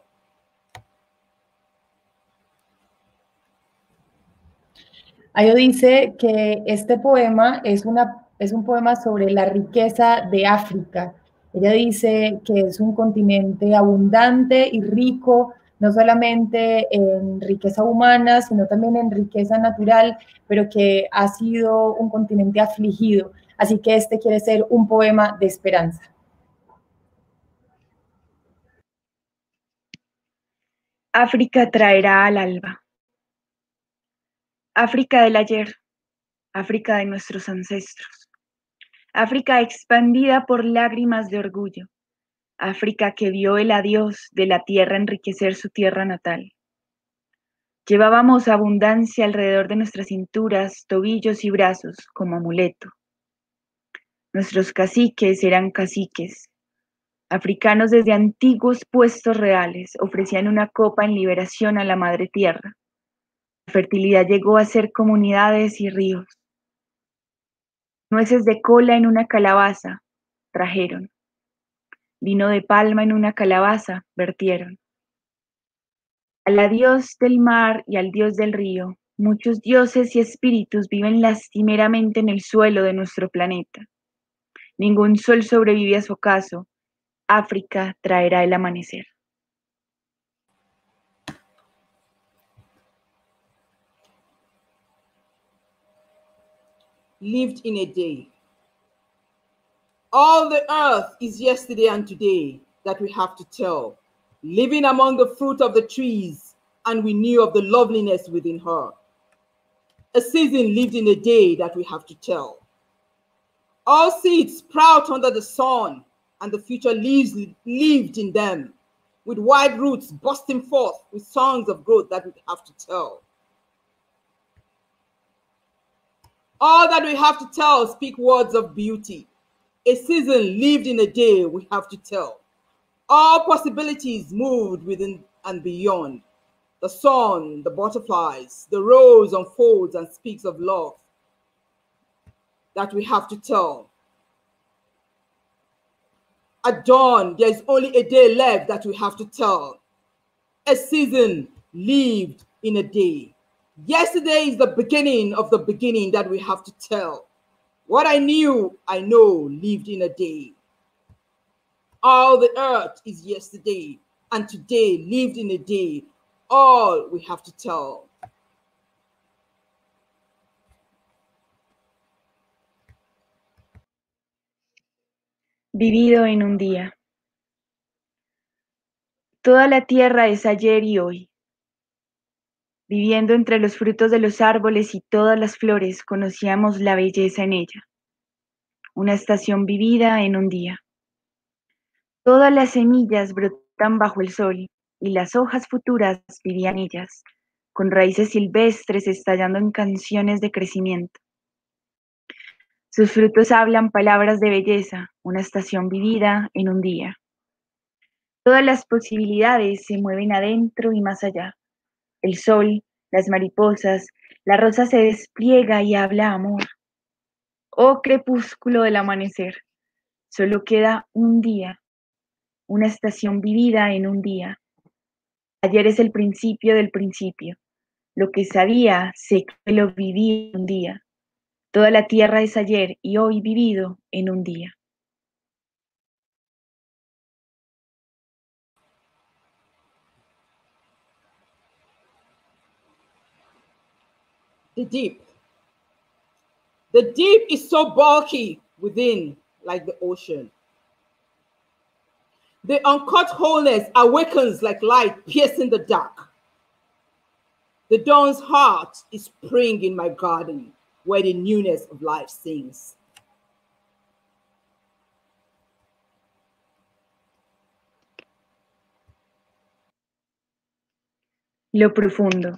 Ayo dice que este poema es, una, es un poema sobre la riqueza de África. Ella dice que es un continente abundante y rico, no solamente en riqueza humana, sino también en riqueza natural, pero que ha sido un continente afligido. Así que este quiere ser un poema de esperanza. África traerá al alba. África del ayer, África de nuestros ancestros. África expandida por lágrimas de orgullo. África que vio el adiós de la tierra enriquecer su tierra natal. Llevábamos abundancia alrededor de nuestras cinturas, tobillos y brazos como amuleto. Nuestros caciques eran caciques. Africanos desde antiguos puestos reales ofrecían una copa en liberación a la madre tierra. La fertilidad llegó a ser comunidades y ríos. Nueces de cola en una calabaza trajeron. Vino de palma en una calabaza vertieron. Al dios del mar y al dios del río, muchos dioses y espíritus viven lastimeramente en el suelo de nuestro planeta. Ningún sol sobrevive a su ocaso. África traerá el amanecer. Lived in a day. All the earth is yesterday and today that we have to tell. Living among the fruit of the trees, and we knew of the loveliness within her. A season lived in a day that we have to tell. All seeds sprout under the sun, and the future leaves lived in them, with wide roots bursting forth with songs of growth that we have to tell. All that we have to tell speak words of beauty. A season lived in a day we have to tell. All possibilities moved within and beyond. The sun, the butterflies, the rose unfolds and speaks of love that we have to tell. At dawn, there is only a day left that we have to tell. A season lived in a day. Yesterday is the beginning of the beginning that we have to tell. What I knew, I know, lived in a day. All the earth is yesterday, and today lived in a day. All we have to tell. Vivido en un día. Toda la tierra es ayer y hoy. Viviendo entre los frutos de los árboles y todas las flores, conocíamos la belleza en ella. Una estación vivida en un día. Todas las semillas brotan bajo el sol y las hojas futuras vivían ellas, con raíces silvestres estallando en canciones de crecimiento. Sus frutos hablan palabras de belleza, una estación vivida en un día. Todas las posibilidades se mueven adentro y más allá. El sol, las mariposas, la rosa se despliega y habla amor. Oh crepúsculo del amanecer, solo queda un día, una estación vivida en un día. Ayer es el principio del principio. Lo que sabía, sé que lo viví en un día. Toda la tierra es ayer y hoy vivido en un día. The deep. The deep is so bulky within, like the ocean. The uncut wholeness awakens like light piercing the dark. The dawn's heart is spring in my garden, where the newness of life sings. Lo profundo.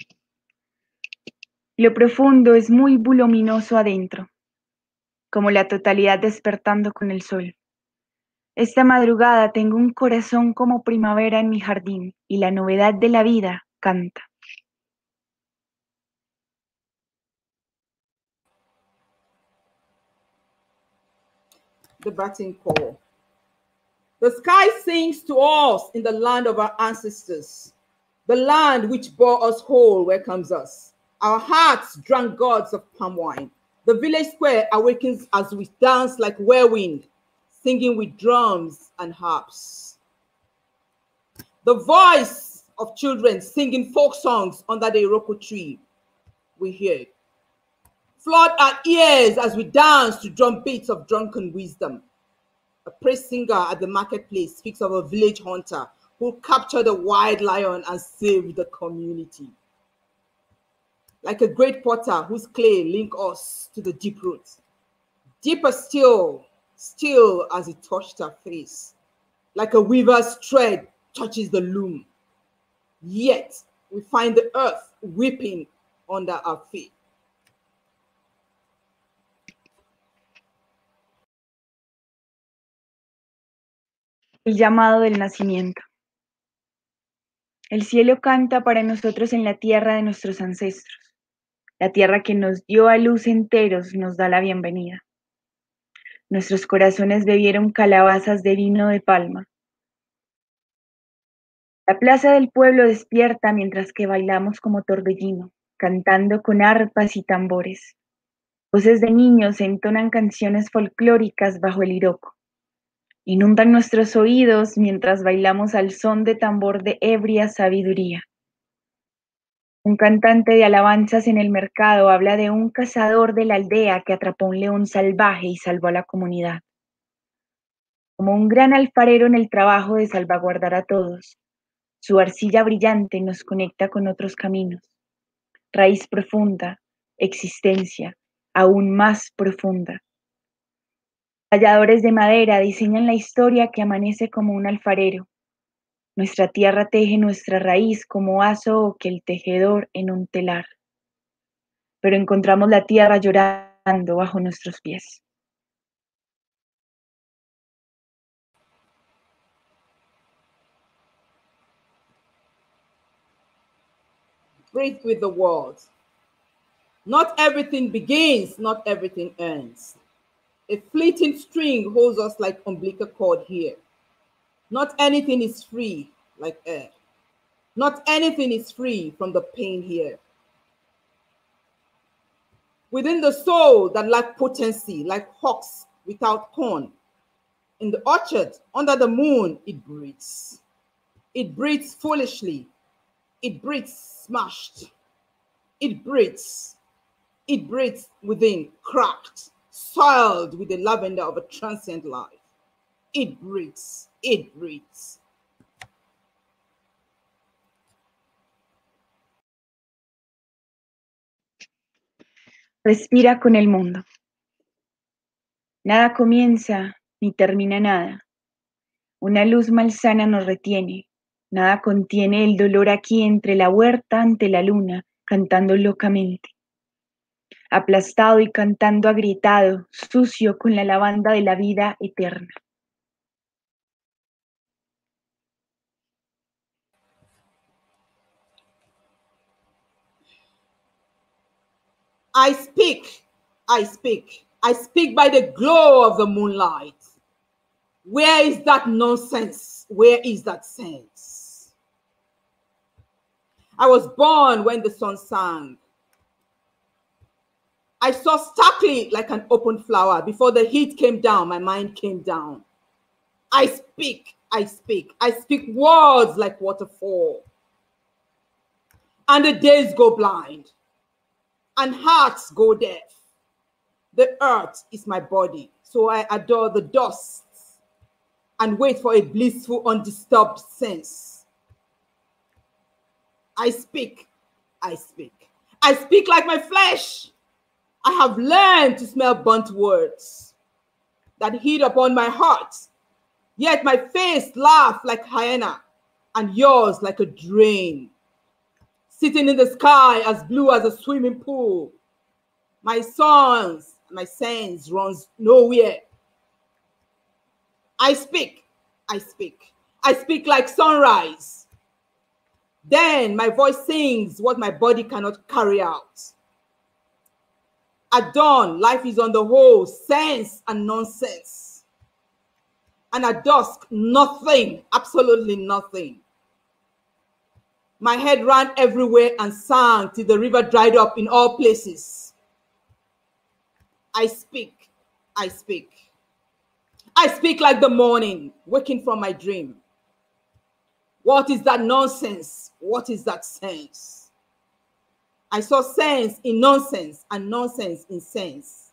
Lo profundo es muy voluminoso adentro, como la totalidad despertando con el sol. Esta madrugada tengo un corazón como primavera en mi jardín y la novedad de la vida canta. The batting call. The sky sings to us in the land of our ancestors. The land which bore us whole welcomes us. Our hearts drank gods of palm wine. The village square awakens as we dance like whirlwind, singing with drums and harps. The voice of children singing folk songs under the Iroko tree, we hear it. Flood our ears as we dance to drum beats of drunken wisdom. A praise singer at the marketplace speaks of a village hunter who capture the wild lion and save the community. Like a great potter whose clay link us to the deep root. Deeper still, still as it touched her face. Like a weaver's thread touches the loom. Yet we find the earth weeping under our feet. El llamado del nacimiento. El cielo canta para nosotros en la tierra de nuestros ancestros. La tierra que nos dio a luz enteros nos da la bienvenida. Nuestros corazones bebieron calabazas de vino de palma. La plaza del pueblo despierta mientras que bailamos como torbellino, cantando con arpas y tambores. Voces de niños entonan canciones folclóricas bajo el hiroco. Inundan nuestros oídos mientras bailamos al son de tambor de ebria sabiduría. Un cantante de alabanzas en el mercado habla de un cazador de la aldea que atrapó un león salvaje y salvó a la comunidad. Como un gran alfarero en el trabajo de salvaguardar a todos, su arcilla brillante nos conecta con otros caminos. Raíz profunda, existencia, aún más profunda. Talladores de madera diseñan la historia que amanece como un alfarero. Nuestra tierra teje nuestra raíz como aso o que el tejedor en un telar. Pero encontramos la tierra llorando bajo nuestros pies. Breathe with the world. Not everything begins, not everything ends. A fleeting string holds us like umbilical cord here. Not anything is free like air. Not anything is free from the pain here. Within the soul that lack potency, like hawks without corn, in the orchard, under the moon, it breathes. It breathes foolishly. It breathes smashed. It breathes. It breathes within, cracked, soiled with the lavender of a transient life. It breathes. It breathes. Respira con el mundo. Nada comienza ni termina nada. Una luz malsana nos retiene. Nada contiene el dolor aquí entre la huerta ante la luna, cantando locamente. Aplastado y cantando agrietado, sucio con la lavanda de la vida eterna. I speak, I speak, I speak by the glow of the moonlight. Where is that nonsense? Where is that sense? I was born when the sun sang. I saw starkly like an open flower. Before the heat came down, my mind came down. I speak, I speak, I speak words like waterfall. And the days go blind. And hearts go deaf. The earth is my body, so I adore the dust and wait for a blissful, undisturbed sense. I speak, I speak. I speak like my flesh. I have learned to smell burnt words that heat upon my heart, yet my face laughs like hyena and yours like a drain. Sitting in the sky as blue as a swimming pool. My songs, my sense runs nowhere. I speak, I speak. I speak like sunrise. Then my voice sings what my body cannot carry out. At dawn, life is on the whole sense and nonsense. And at dusk, nothing, absolutely nothing. My head ran everywhere and sang till the river dried up in all places. I speak, I speak. I speak like the morning, waking from my dream. What is that nonsense? What is that sense? I saw sense in nonsense and nonsense in sense.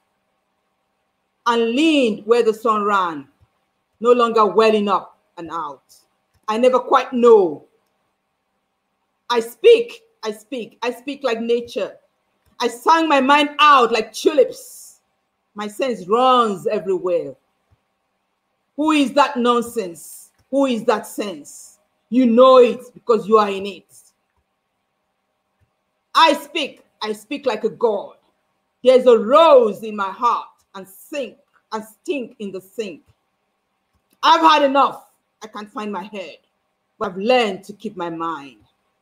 And leaned where the sun ran, no longer welling up and out. I never quite know. I speak, I speak, I speak like nature. I sang my mind out like tulips. My sense runs everywhere. Who is that nonsense? Who is that sense? You know it because you are in it. I speak, I speak like a god. There's a rose in my heart and sink and stink in the sink. I've had enough. I can't find my head, but I've learned to keep my mind.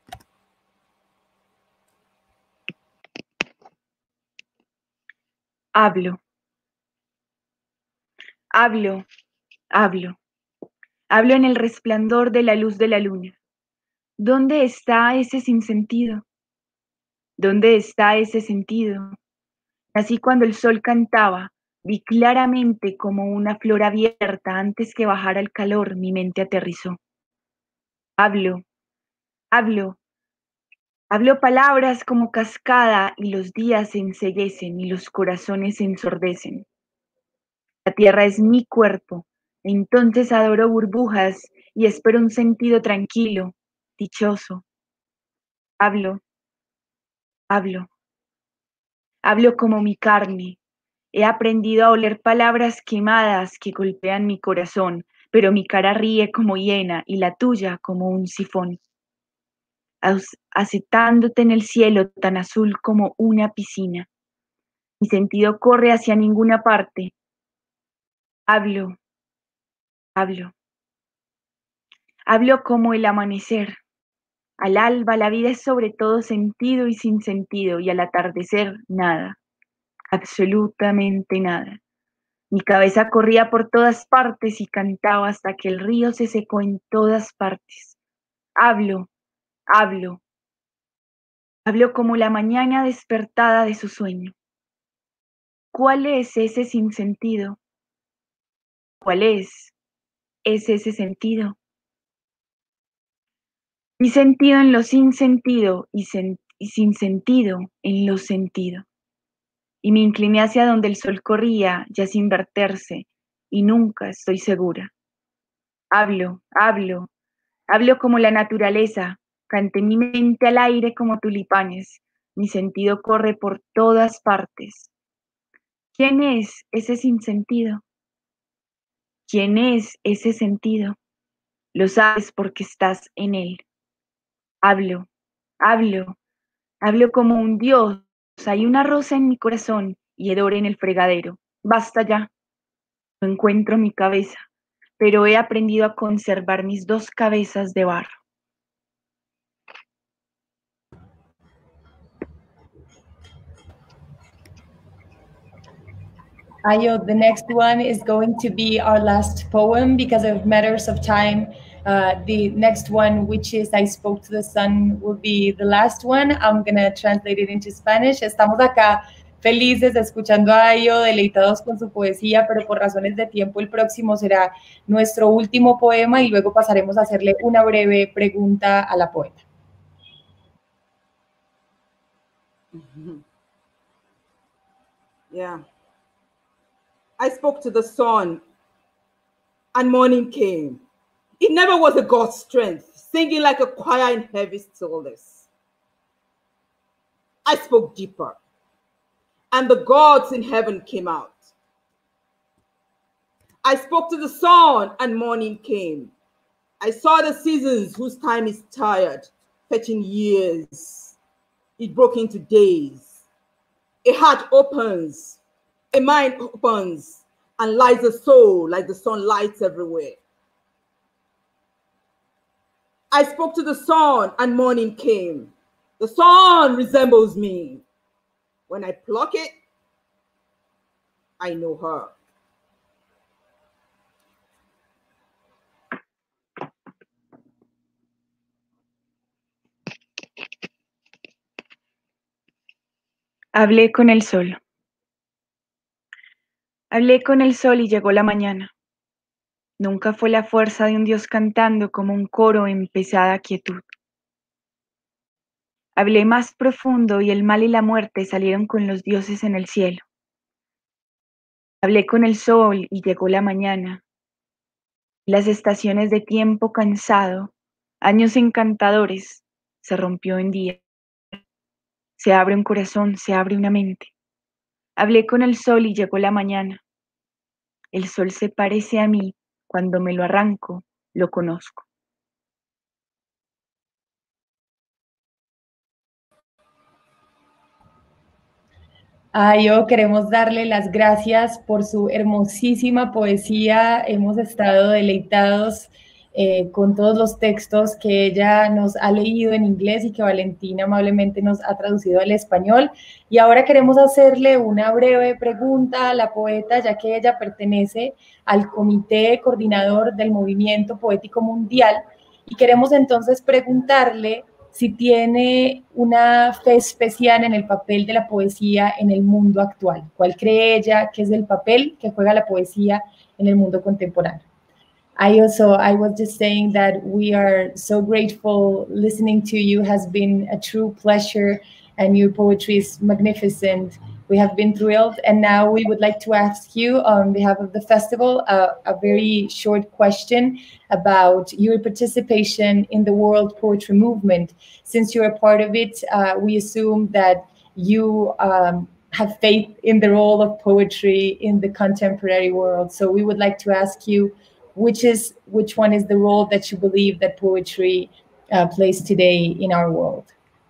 Hablo. Hablo, hablo. Hablo en el resplandor de la luz de la luna. ¿Dónde está ese sinsentido? ¿Dónde está ese sentido? Así cuando el sol cantaba, vi claramente como una flor abierta antes que bajara el calor, mi mente aterrizó. Hablo, hablo, hablo palabras como cascada y los días se enceguecen y los corazones se ensordecen. La tierra es mi cuerpo, entonces adoro burbujas y espero un sentido tranquilo, dichoso. Hablo, hablo, hablo como mi carne. He aprendido a oler palabras quemadas que golpean mi corazón, pero mi cara ríe como hiena y la tuya como un sifón. Acetándote en el cielo tan azul como una piscina. Mi sentido corre hacia ninguna parte. Hablo, hablo. Hablo como el amanecer. Al alba la vida es sobre todo sentido y sin sentido, y al atardecer nada, absolutamente nada. Mi cabeza corría por todas partes y cantaba hasta que el río se secó en todas partes. Hablo, hablo. Hablo como la mañana despertada de su sueño. ¿Cuál es ese sinsentido? ¿Cuál es? ¿Es ese sentido? Mi sentido en lo sin sentido y, sen y sin sentido en lo sentido. Y me incliné hacia donde el sol corría, ya sin verterse, y nunca estoy segura. Hablo, hablo, hablo como la naturaleza, canté mi mente al aire como tulipanes, mi sentido corre por todas partes. ¿Quién es ese sinsentido? ¿Quién es ese sentido? Lo sabes porque estás en él. Hablo, hablo, hablo como un dios. Hay una rosa en mi corazón y hedor en el fregadero. Basta ya. No encuentro mi cabeza, pero he aprendido a conservar mis dos cabezas de barro. Ayo, the next one is going to be our last poem because of matters of time. Uh, the next one, which is I Spoke to the Sun, will be the last one. I'm going to translate it into Spanish. Estamos acá felices escuchando a Ayo, deleitados con su poesía, pero por razones de tiempo el próximo será nuestro último poema y luego pasaremos a hacerle una breve pregunta a la poeta. Mm-hmm. Yeah. I spoke to the sun, and morning came. It never was a God's strength, singing like a choir in heavy stillness. I spoke deeper, and the gods in heaven came out. I spoke to the sun, and morning came. I saw the seasons whose time is tired, fetching years. It broke into days. A heart opens, a mind opens, and lights a soul like the sun lights everywhere. I spoke to the sun, and morning came. The sun resembles me. When I pluck it, I know her. Hablé con el sol. Hablé con el sol y llegó la mañana. Nunca fue la fuerza de un dios cantando como un coro en pesada quietud. Hablé más profundo y el mal y la muerte salieron con los dioses en el cielo. Hablé con el sol y llegó la mañana. Las estaciones de tiempo cansado, años encantadores, se rompió en día. Se abre un corazón, se abre una mente. Hablé con el sol y llegó la mañana. El sol se parece a mí, cuando me lo arranco, lo conozco. Ayo, queremos darle las gracias por su hermosísima poesía. Hemos estado deleitados eh, con todos los textos que ella nos ha leído en inglés y que Valentina amablemente nos ha traducido al español. Y ahora queremos hacerle una breve pregunta a la poeta, ya que ella pertenece al Comité Coordinador del Movimiento Poético Mundial. Y queremos entonces preguntarle si tiene una fe especial en el papel de la poesía en el mundo actual. ¿Cuál cree ella que es el papel que juega la poesía en el mundo contemporáneo? I also, I was just saying that we are so grateful. Listening to you has been a true pleasure, and your poetry is magnificent. We have been thrilled, and now we would like to ask you, on behalf of the festival, uh, a very short question about your participation in the World Poetry Movement. Since you're a part of it, uh, we assume that you um, have faith in the role of poetry in the contemporary world. So we would like to ask you, which is which one is the role that you believe that poetry uh, plays today in our world?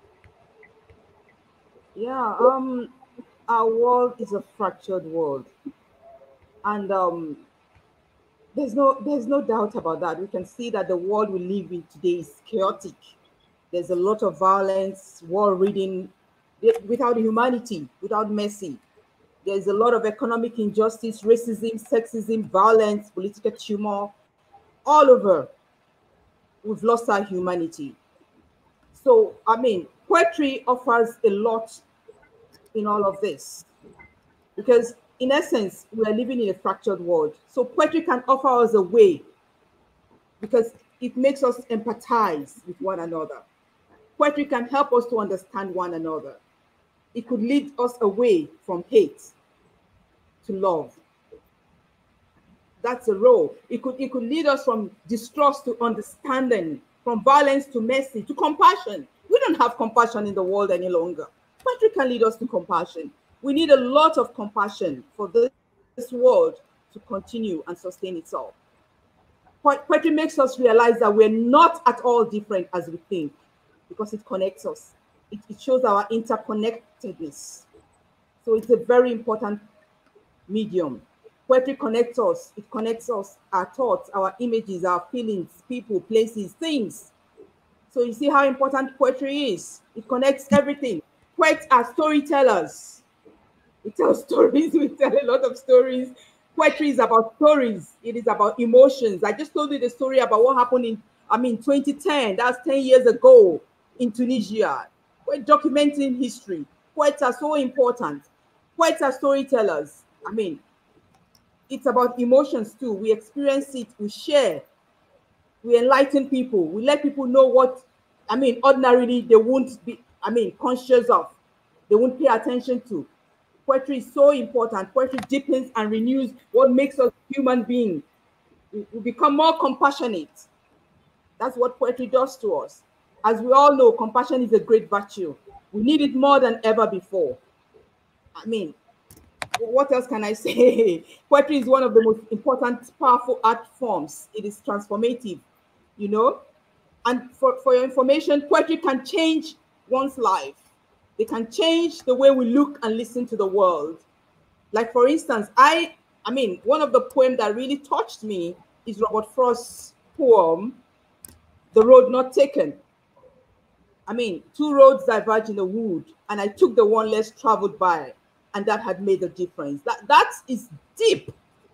Yeah, um, our world is a fractured world, and um, there's no there's no doubt about that. We can see that the world we live in today is chaotic. There's a lot of violence, war reading, without humanity, without mercy. There's a lot of economic injustice, racism, sexism, violence, political turmoil, all over. We've lost our humanity. So, I mean, poetry offers a lot in all of this, because in essence, we are living in a fractured world. So poetry can offer us a way, because it makes us empathize with one another. Poetry can help us to understand one another. It could lead us away from hate to love. That's a role. It could, it could lead us from distrust to understanding, from violence to mercy, to compassion. We don't have compassion in the world any longer. Poetry can lead us to compassion. We need a lot of compassion for this, this world to continue and sustain itself. Poetry makes us realize that we're not at all different as we think, because it connects us. It, it shows our interconnectedness. So it's a very important medium. Poetry connects us. It connects us, our thoughts, our images, our feelings, people, places, things. So you see how important poetry is. It connects everything. Poets are storytellers. We tell stories, we tell a lot of stories. Poetry is about stories. It is about emotions. I just told you the story about what happened in, I mean, twenty ten. That's ten years ago in Tunisia. We're documenting history. Poets are so important. Poets are storytellers. I mean, it's about emotions too. We experience it, we share, we enlighten people. We let people know what, I mean, ordinarily they won't be, I mean, conscious of, they won't pay attention to. Poetry is so important. Poetry deepens and renews what makes us human beings. We, we become more compassionate. That's what poetry does to us. As we all know, compassion is a great virtue. We need it more than ever before. I mean, what else can I say? Poetry is one of the most important, powerful art forms. It is transformative, you know? And for, for your information, poetry can change one's life. It can change the way we look and listen to the world. Like, for instance, I, I mean, one of the poems that really touched me is Robert Frost's poem, The Road Not Taken. I mean, two roads diverge in the wood, and I took the one less traveled by, and that had made a difference. That, that is deep.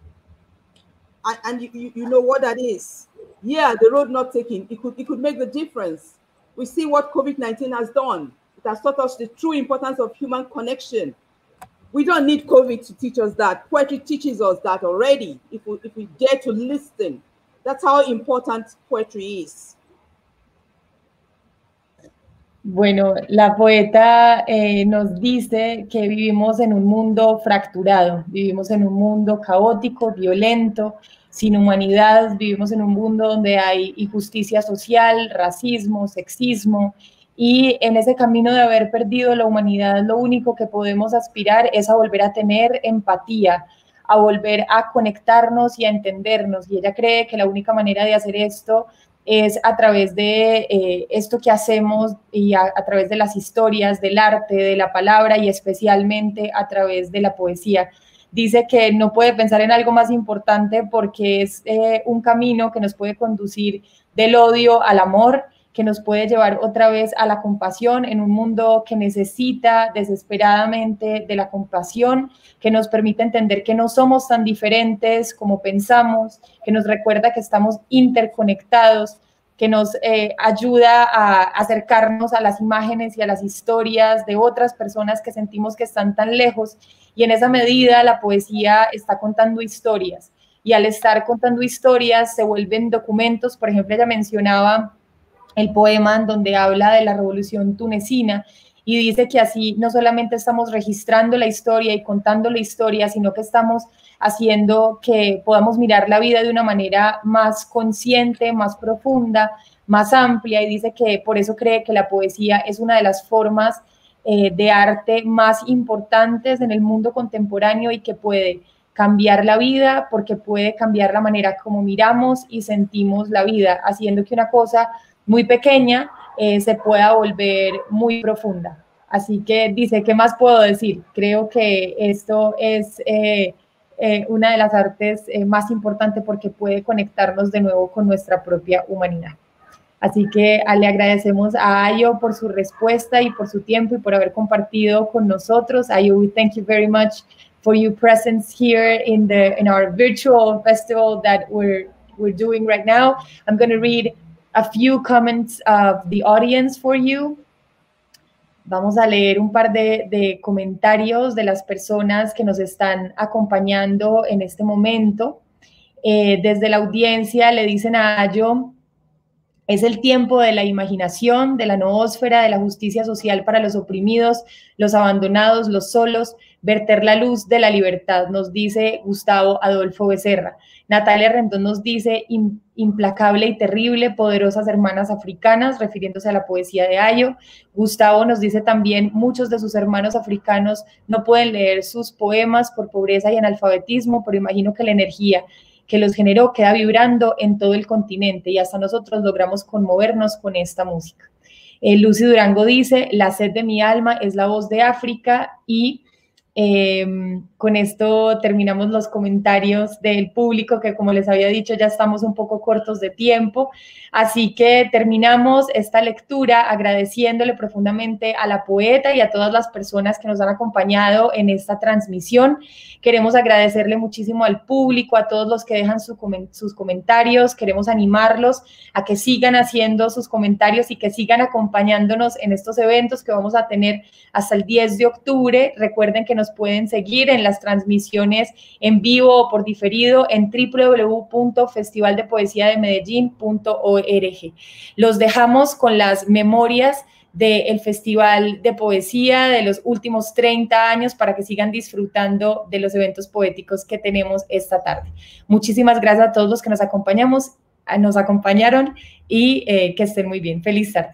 And, and you, you, you know what that is. Yeah, the road not taken, it could, it could make the difference. We see what COVID nineteen has done. It has taught us the true importance of human connection. We don't need COVID to teach us that. Poetry teaches us that already, if we, if we dare to listen. That's how important poetry is. Bueno, la poeta eh, nos dice que vivimos en un mundo fracturado, vivimos en un mundo caótico, violento. sin humanidad, vivimos en un mundo donde hay injusticia social, racismo, sexismo, y en ese camino de haber perdido la humanidad, lo único que podemos aspirar es a volver a tener empatía, a volver a conectarnos y a entendernos. Y ella cree que la única manera de hacer esto es a través de eh, esto que hacemos y a, a través de las historias, del arte, de la palabra y especialmente a través de la poesía. Dice que no puede pensar en algo más importante porque es eh, un camino que nos puede conducir del odio al amor, que nos puede llevar otra vez a la compasión en un mundo que necesita desesperadamente de la compasión, que nos permite entender que no somos tan diferentes como pensamos, que nos recuerda que estamos interconectados, que nos eh, ayuda a acercarnos a las imágenes y a las historias de otras personas que sentimos que están tan lejos, y en esa medida la poesía está contando historias, y al estar contando historias se vuelven documentos. Por ejemplo, ella mencionaba el poema en donde habla de la revolución tunecina y dice que así no solamente estamos registrando la historia y contando la historia, sino que estamos haciendo que podamos mirar la vida de una manera más consciente, más profunda, más amplia, y dice que por eso cree que la poesía es una de las formas eh, de arte más importantes en el mundo contemporáneo y que puede cambiar la vida porque puede cambiar la manera como miramos y sentimos la vida, haciendo que una cosa muy pequeña eh, se pueda volver muy profunda. Así que dice, ¿qué más puedo decir? Creo que esto es eh, eh, una de las artes eh, más importantes porque puede conectarnos de nuevo con nuestra propia humanidad. Así que le agradecemos a Ayo por su respuesta y por su tiempo y por haber compartido con nosotros. Ayo, we thank you very much for your presence here in the in our virtual festival that we're we're doing right now. I'm going to read a few comments of the audience for you. Vamos a leer un par de, de comentarios de las personas que nos están acompañando en este momento. Eh, desde la audiencia le dicen a Ayo: es el tiempo de la imaginación, de la noósfera, de la justicia social para los oprimidos, los abandonados, los solos, verter la luz de la libertad, nos dice Gustavo Adolfo Becerra. Natalia Rendón nos dice: implacable y terrible, poderosas hermanas africanas, refiriéndose a la poesía de Ayo. Gustavo nos dice también: muchos de sus hermanos africanos no pueden leer sus poemas por pobreza y analfabetismo, pero imagino que la energía que los generó queda vibrando en todo el continente y hasta nosotros logramos conmovernos con esta música. Eh, Lucy Durango dice: la sed de mi alma es la voz de África. Y eh, con esto terminamos los comentarios del público, que como les había dicho ya estamos un poco cortos de tiempo, así que terminamos esta lectura agradeciéndole profundamente a la poeta y a todas las personas que nos han acompañado en esta transmisión. Queremos agradecerle muchísimo al público, a todos los que dejan su, sus comentarios. Queremos animarlos a que sigan haciendo sus comentarios y que sigan acompañándonos en estos eventos que vamos a tener hasta el diez de octubre. Recuerden que nos pueden seguir en las transmisiones en vivo o por diferido en w w w punto festival de poesía de medellín punto org. Los dejamos con las memorias del Festival de Poesía de los últimos treinta años para que sigan disfrutando de los eventos poéticos que tenemos esta tarde. Muchísimas gracias a todos los que nos acompañamos, nos acompañaron y eh, que estén muy bien. Feliz tarde.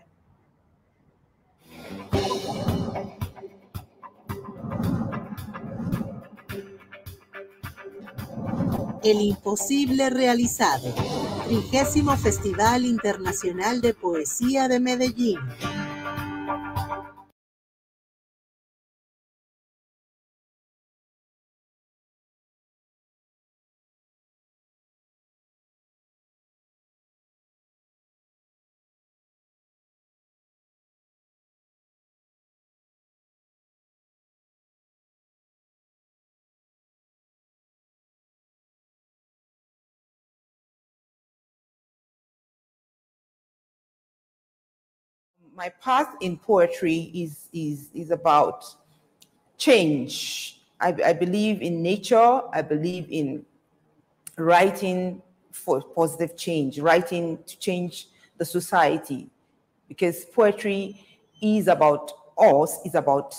El imposible realizado. Trigésimo Festival Internacional de Poesía de Medellín. My path in poetry is, is, is about change. I, I believe in nature. I believe in writing for positive change, writing to change the society, because poetry is about us, is about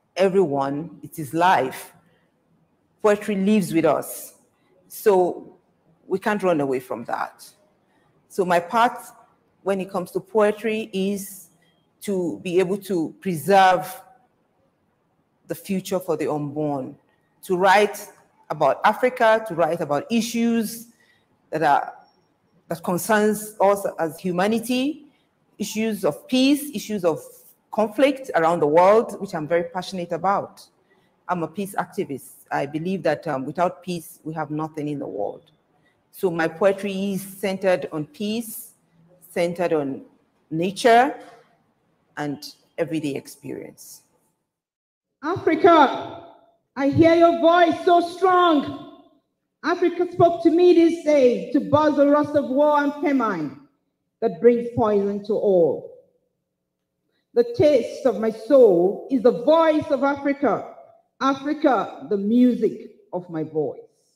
everyone. It is life. Poetry lives with us. So we can't run away from that. So my part when it comes to poetry is to be able to preserve the future for the unborn, to write about Africa, to write about issues that are that concerns us as humanity, issues of peace, issues of conflict around the world, which I'm very passionate about. I'm a peace activist. I believe that um, without peace, we have nothing in the world. So my poetry is centered on peace, centered on nature and everyday experience. Africa, I hear your voice so strong. Africa spoke to me this day to buzz the rust of war and famine that brings poison to all. The taste of my soul is the voice of Africa. Africa, the music of my voice.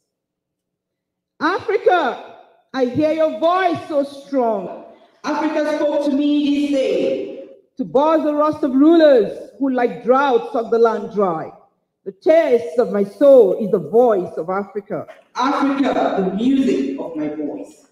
Africa, I hear your voice so strong. Africa spoke to me this day to buzz the rust of rulers who like drought suck the land dry. The taste of my soul is the voice of Africa. Africa, the music of my voice.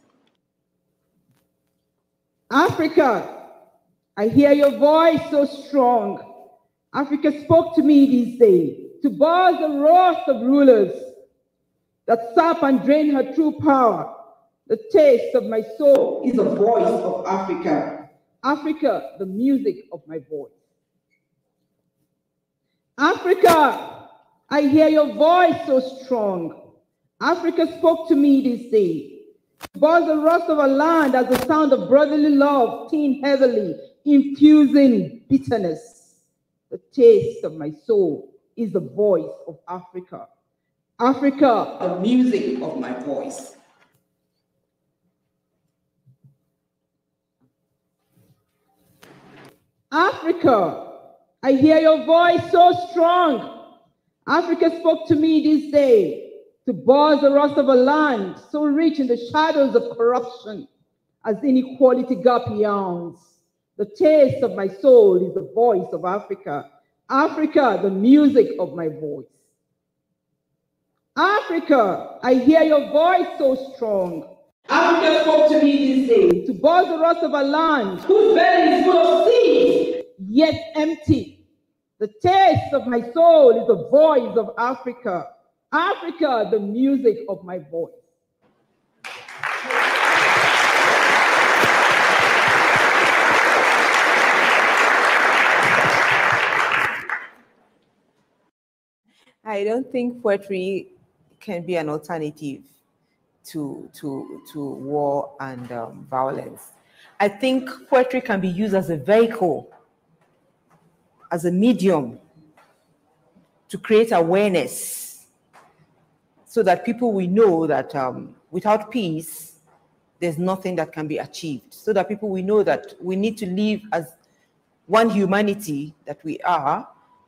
Africa, I hear your voice so strong. Africa spoke to me this day to buzz the wrath of rulers that sap and drain her true power. The taste of my soul is the voice of Africa. Africa, the music of my voice. Africa, I hear your voice so strong. Africa spoke to me this day. Buzz the rust of a land as the sound of brotherly love, teen heavily, infusing bitterness. The taste of my soul is the voice of Africa. Africa, the music of my voice. Africa, I hear your voice so strong. Africa spoke to me this day to buzz the rust of a land so rich in the shadows of corruption as inequality gap yawns. The taste of my soul is the voice of Africa. Africa, the music of my voice. Africa, I hear your voice so strong. Africa spoke to me this day to buzz the rust of a land whose belly is full of seeds, yet empty. The taste of my soul is the voice of Africa. Africa, the music of my voice. I don't think poetry can be an alternative to, to, to war and um, violence. I think poetry can be used as a vehicle, as a medium to create awareness so that people will know that um, without peace, there's nothing that can be achieved. So that people will know that we need to live as one humanity that we are,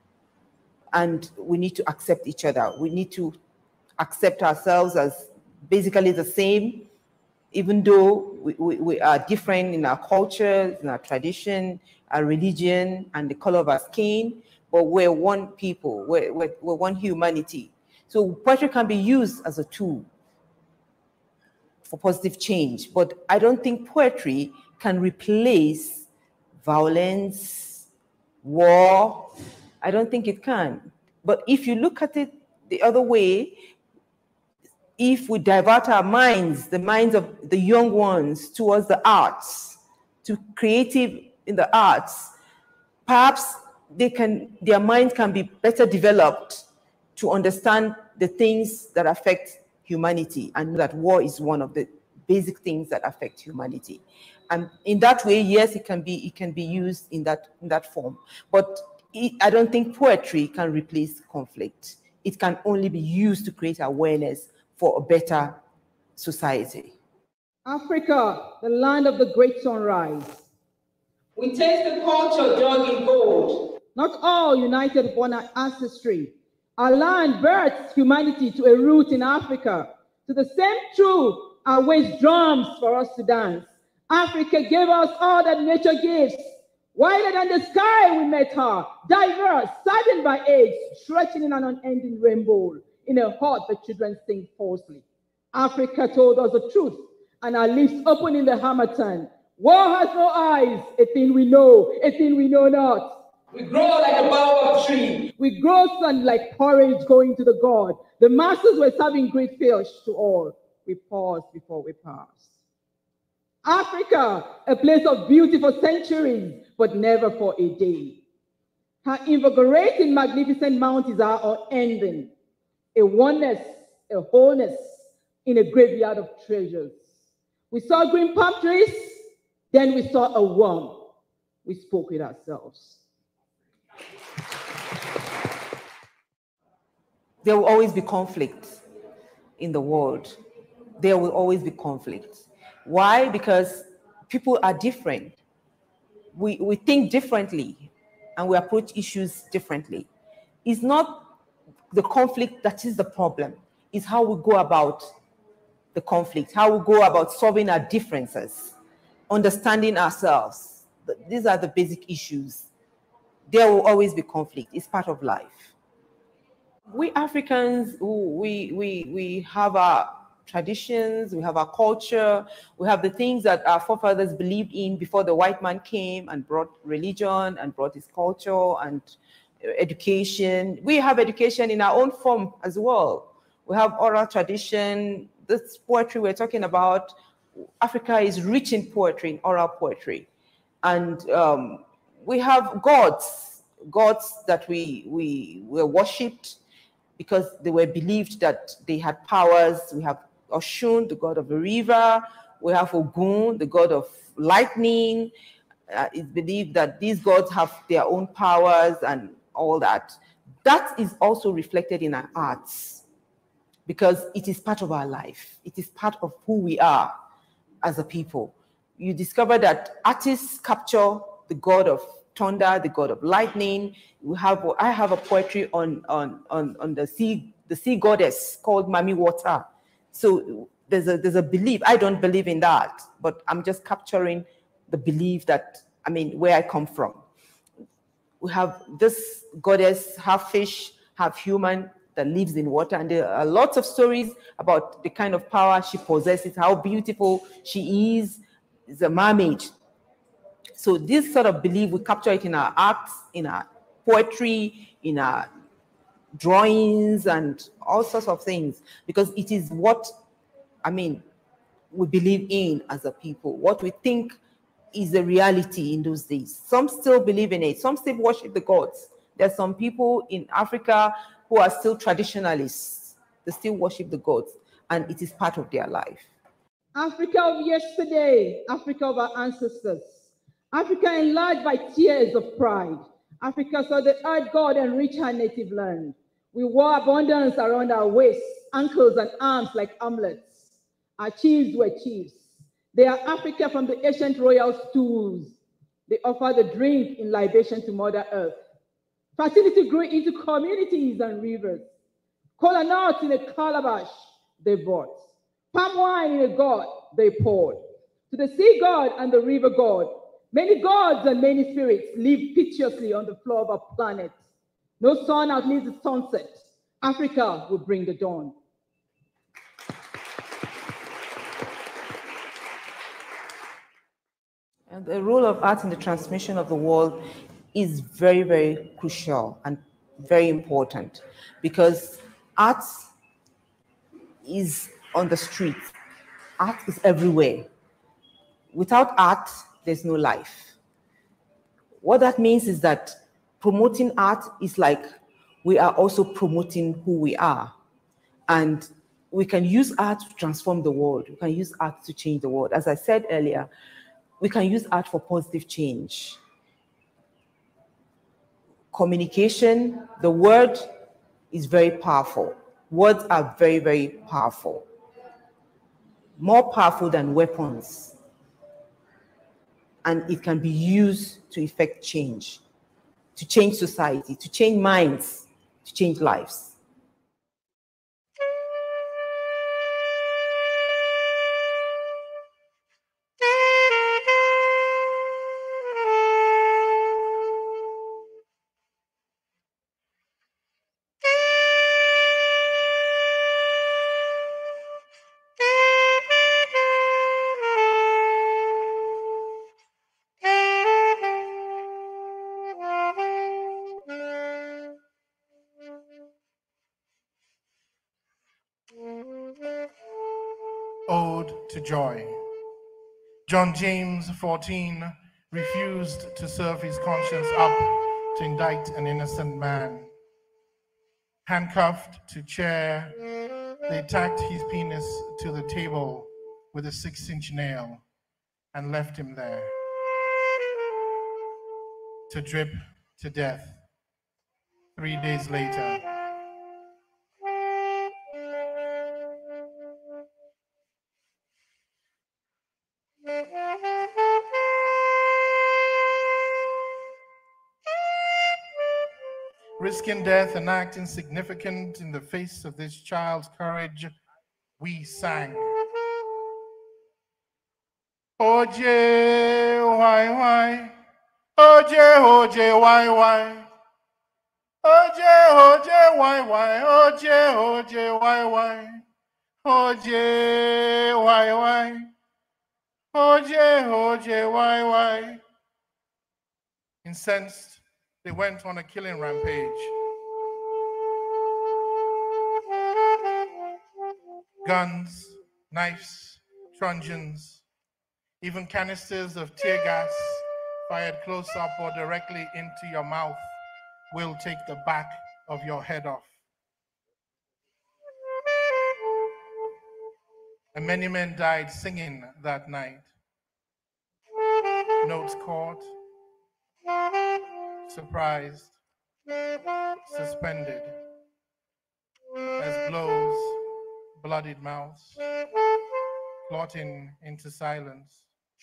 and we need to accept each other. We need to accept ourselves as basically the same, even though we, we, we are different in our culture, in our tradition, our religion, and the color of our skin, but we're one people, we're, we're, we're one humanity. So poetry can be used as a tool for positive change, but I don't think poetry can replace violence, war. I don't think it can. But if you look at it the other way, if we divert our minds, the minds of the young ones, towards the arts, to creative in the arts, perhaps they can, their minds can be better developed to understand the things that affect humanity, and that war is one of the basic things that affect humanity. And in that way, yes, it can be, it can be used in that, in that form. But it, I don't think poetry can replace conflict. It can only be used to create awareness for a better society. Africa, the land of the great sunrise. We taste the culture dug in gold. Not all united upon our ancestry. Our land births humanity to a root in Africa. To the same truth, our waist drums for us to dance. Africa gave us all that nature gives. Wider than the sky we met her, diverse, saddened by age, stretching in an unending rainbow. In a heart the children sing falsely. Africa told us the truth, and our lips open in the Harmattan. War has no eyes, a thing we know, a thing we know not. We grow like a baobab tree. We grow sun like porridge going to the god. The masters were serving great fish to all. We pause before we pass. Africa, a place of beauty for centuries, but never for a day. Her invigorating, magnificent mountains are unending. A oneness, a wholeness in a graveyard of treasures. We saw green palm trees, then we saw a worm. We spoke with ourselves. There will always be conflict in the world. There will always be conflict. Why? Because people are different. We, we think differently and we approach issues differently. It's not the conflict that is the problem. It's how we go about the conflict, how we go about solving our differences, understanding ourselves. These are the basic issues. There will always be conflict. It's part of life. We Africans, we, we, we have our traditions, we have our culture, we have the things that our forefathers believed in before the white man came and brought religion and brought his culture and education. We have education in our own form as well. We have oral tradition. This poetry we're talking about, Africa is rich in poetry, in oral poetry. And um, we have gods, gods that we, we were worshipped because they were believed that they had powers. We have Oshun, the god of the river. We have Ogun, the god of lightning. Uh, it's believed that these gods have their own powers and all that. That is also reflected in our arts because it is part of our life. It is part of who we are as a people. You discover that artists capture the god of thunder, the god of lightning. We have, I have a poetry on, on, on, on the sea, the sea goddess called Mami Water. So there's a, there's a belief. I don't believe in that, but I'm just capturing the belief that, I mean, where I come from. We have this goddess, half fish, half human, that lives in water. And there are lots of stories about the kind of power she possesses, how beautiful she is. Is a mermaid. So this sort of belief, we capture it in our arts, in our poetry, in our drawings, and all sorts of things, because it is what, I mean, we believe in as a people, what we think is the reality in those days. Some still believe in it. Some still worship the gods. There are some people in Africa who are still traditionalists. They still worship the gods, and it is part of their life. Africa of yesterday, Africa of our ancestors. Africa enlarged by tears of pride. Africa saw the earth god enrich her native land. We wore abundance around our waists, ankles and arms like armlets. Our chiefs were chiefs. They are Africa from the ancient royal stools. They offer the drink in libation to Mother Earth. Fertility grew into communities and rivers. Kola nuts in a calabash they bought. Palm wine in a god they poured. To the sea god and the river god, many gods and many spirits live piteously on the floor of our planet. No sun outlives the sunset. Africa will bring the dawn. And the role of art in the transmission of the world is very, very crucial and very important, because art is on the streets. Art is everywhere. Without art, there's no life. What that means is that promoting art is like we are also promoting who we are. And we can use art to transform the world. We can use art to change the world. As I said earlier, we can use art for positive change. Communication, the word is very powerful. Words are very, very powerful. More powerful than weapons. And it can be used to effect change, to change society, to change minds, to change lives. joy. John James fourteen refused to serve his conscience up to indict an innocent man. Handcuffed to chair, they tacked his penis to the table with a six-inch nail and left him there to drip to death three days later. Risking death and acting significant in the face of this child's courage, we sang. Oje, why, why? Oje, oje, why, why? Oje, oje, why, why? Oje, oje, why, why? Oje, why, why? Oje, oje, why, why? Incensed, they went on a killing rampage. Guns, knives, truncheons, even canisters of tear gas fired close up or directly into your mouth will take the back of your head off. And many men died singing that night. Notes caught, surprised, suspended, as blows, bloodied mouths, clotting into silence.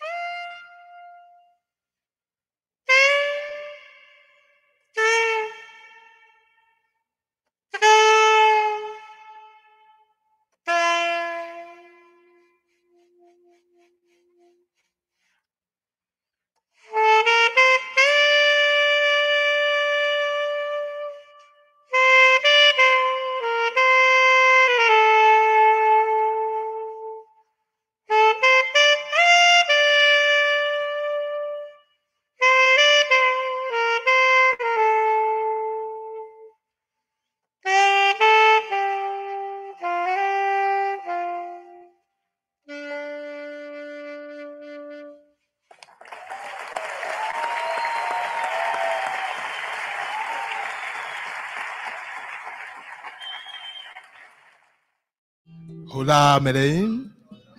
Hola, Medellin.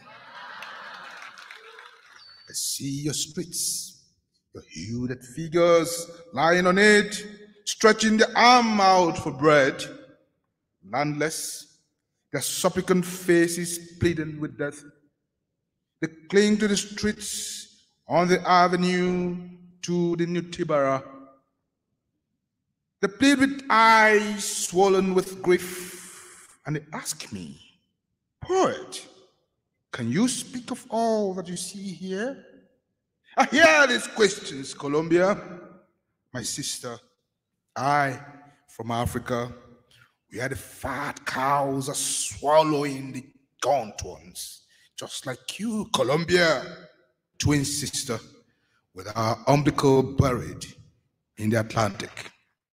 I see your streets, your hued figures lying on it, stretching the arm out for bread. Landless, their supplicant faces pleading with death. They cling to the streets on the avenue to the New Tibara. They plead with eyes swollen with grief, and they ask me, poet, can you speak of all that you see here? I hear these questions, Colombia. My sister, I, from Africa, we are the fat cows are swallowing the gaunt ones, just like you, Colombia, twin sister, with our umbilical buried in the Atlantic.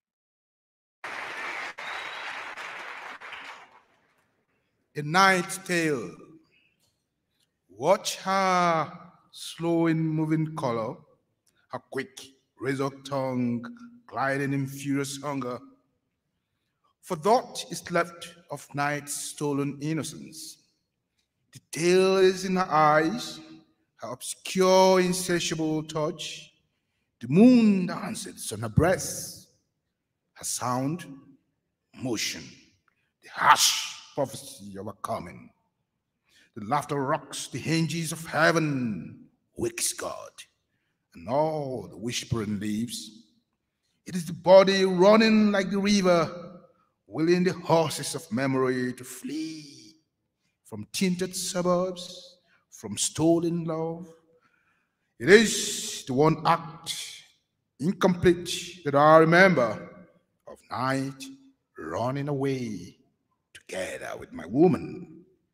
A Knight's Tale. Watch her slow in moving color, her quick razor tongue gliding in furious hunger. For thought is left of night's stolen innocence. The tale is in her eyes, her obscure insatiable touch. The moon dances on her breast, her sound, motion, the harsh prophecy of a coming. The laughter rocks the hinges of heaven, wakes God, and all the whispering leaves. It is the body running like the river, willing the horses of memory to flee from tinted suburbs, from stolen love. It is the one act, incomplete, that I remember of night running away together with my woman.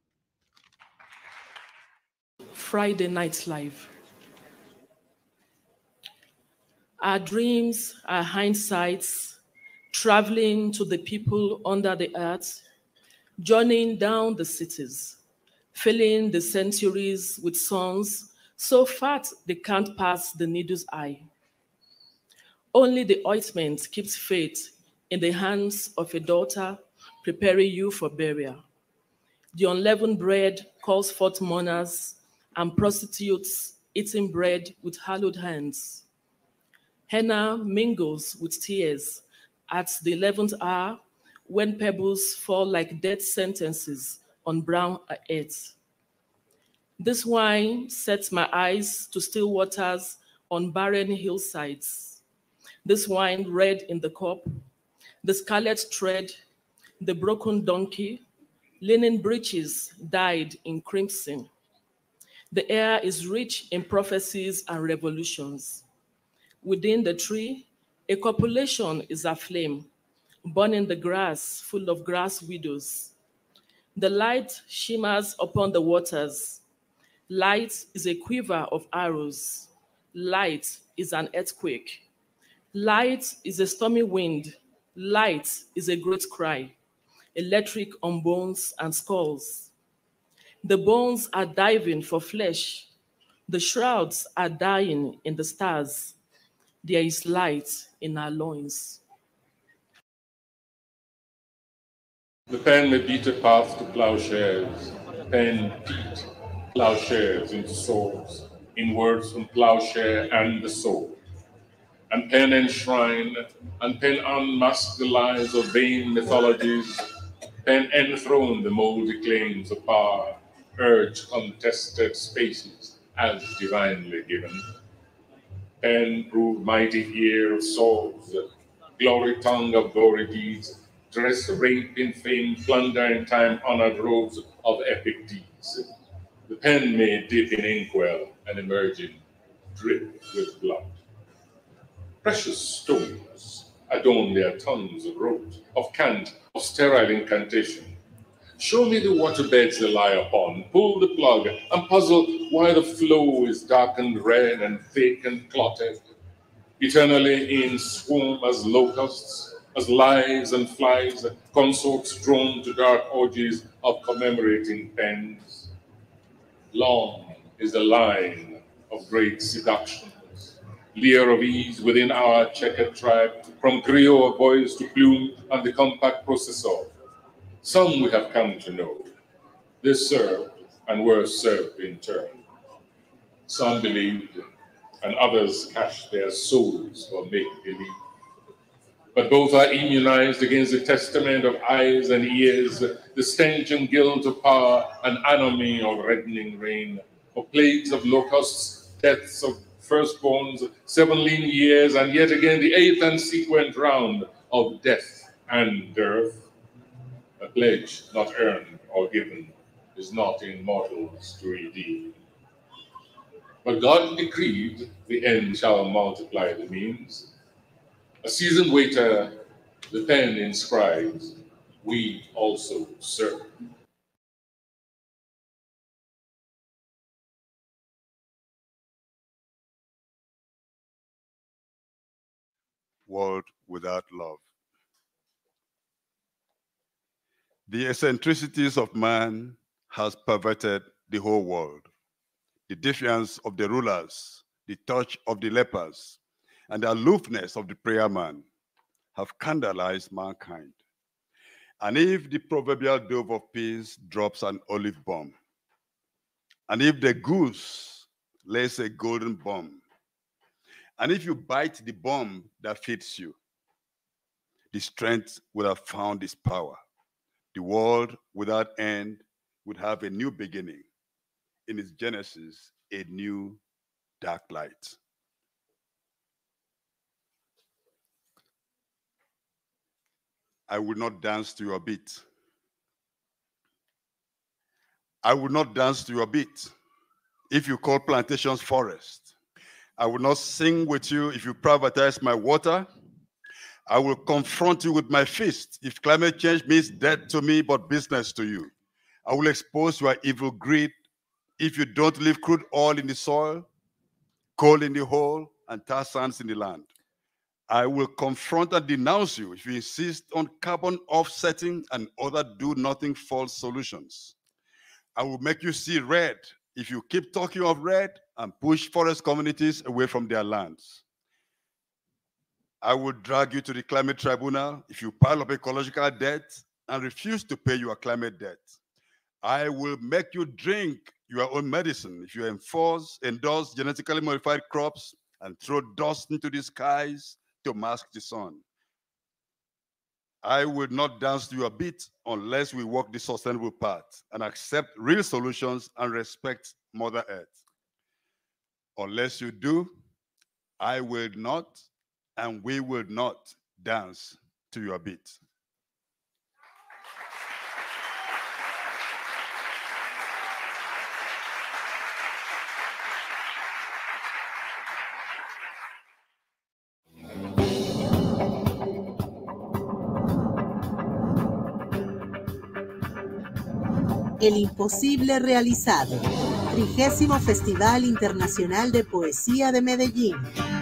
Friday Night Live. Our dreams, our hindsights, traveling to the people under the earth, journeying down the cities, filling the centuries with songs so fat they can't pass the needle's eye. Only the ointment keeps faith in the hands of a daughter preparing you for burial. The unleavened bread calls forth mourners and prostitutes eating bread with hallowed hands. Henna mingles with tears at the eleventh hour when pebbles fall like death sentences on brown earth. This wine sets my eyes to still waters on barren hillsides. This wine red in the cup, the scarlet thread, the broken donkey, linen breeches dyed in crimson. The air is rich in prophecies and revolutions. Within the tree, a copulation is aflame, burning the grass full of grass widows. The light shimmers upon the waters. Light is a quiver of arrows. Light is an earthquake. Light is a stormy wind. Light is a great cry, electric on bones and skulls. The bones are diving for flesh. The shrouds are dying in the stars. There is light in our loins. The pen may beat a path to plowshares. Pen beat plowshares into swords, in words from plowshare and the sword. And pen enshrine, and pen unmask the lies of vain mythologies. Pen enthrone the moldy claims of power, urge contested spaces as divinely given. Pen prove mighty ear of swords, glory tongue of gory deeds, dress rape in fame, plunder in time-honored robes of epic deeds. The pen may dip in inkwell and emerging drip with blood. Precious stones adorn their tongues of rote, of cant, of sterile incantation. Show me the waterbeds they lie upon, pull the plug, and puzzle why the flow is darkened red and thick and clotted. Eternally in swarm as locusts, as lies and flies, consorts drawn to dark orgies of commemorating pens. Long is the line of great seductions, leer of ease within our checkered tribe, from trio of boys to plume and the compact processor. Some we have come to know. They served and were served in turn. Some believed, and others cashed their souls for make-believe. But both are immunized against the testament of eyes and ears, the stench and guilt of power, an anomy of reddening rain, of plagues of locusts, deaths of firstborns, seven lean years, and yet again the eighth and sequent round of death and dearth. A pledge not earned or given is not in mortals to redeem. But God decreed the end shall multiply the means. A seasoned waiter, the pen inscribes, we also serve. World without love. The eccentricities of man has perverted the whole world. The defiance of the rulers, the touch of the lepers, and the aloofness of the prayer man have scandalized mankind. And if the proverbial dove of peace drops an olive bomb, and if the goose lays a golden bomb, and if you bite the bomb that fits you, the strength would have found its power. The world without end would have a new beginning. In its genesis, a new dark light. I will not dance to your beat. I will not dance to your beat if you call plantations forest. I will not sing with you if you privatize my water. I will confront you with my fist if climate change means death to me but business to you. I will expose your evil greed if you don't leave crude oil in the soil, coal in the hole, and tar sands in the land. I will confront and denounce you if you insist on carbon offsetting and other do-nothing false solutions. I will make you see red if you keep talking of red and push forest communities away from their lands. I will drag you to the climate tribunal if you pile up ecological debt and refuse to pay your climate debt. I will make you drink your own medicine if you enforce, endorse genetically modified crops and throw dust into the skies to mask the sun. I will not dance to your beat unless we walk the sustainable path and accept real solutions and respect Mother Earth. Unless you do, I will not and we will not dance to your beat. El imposible realizado. Trigésimo Festival Internacional de Poesía de Medellín.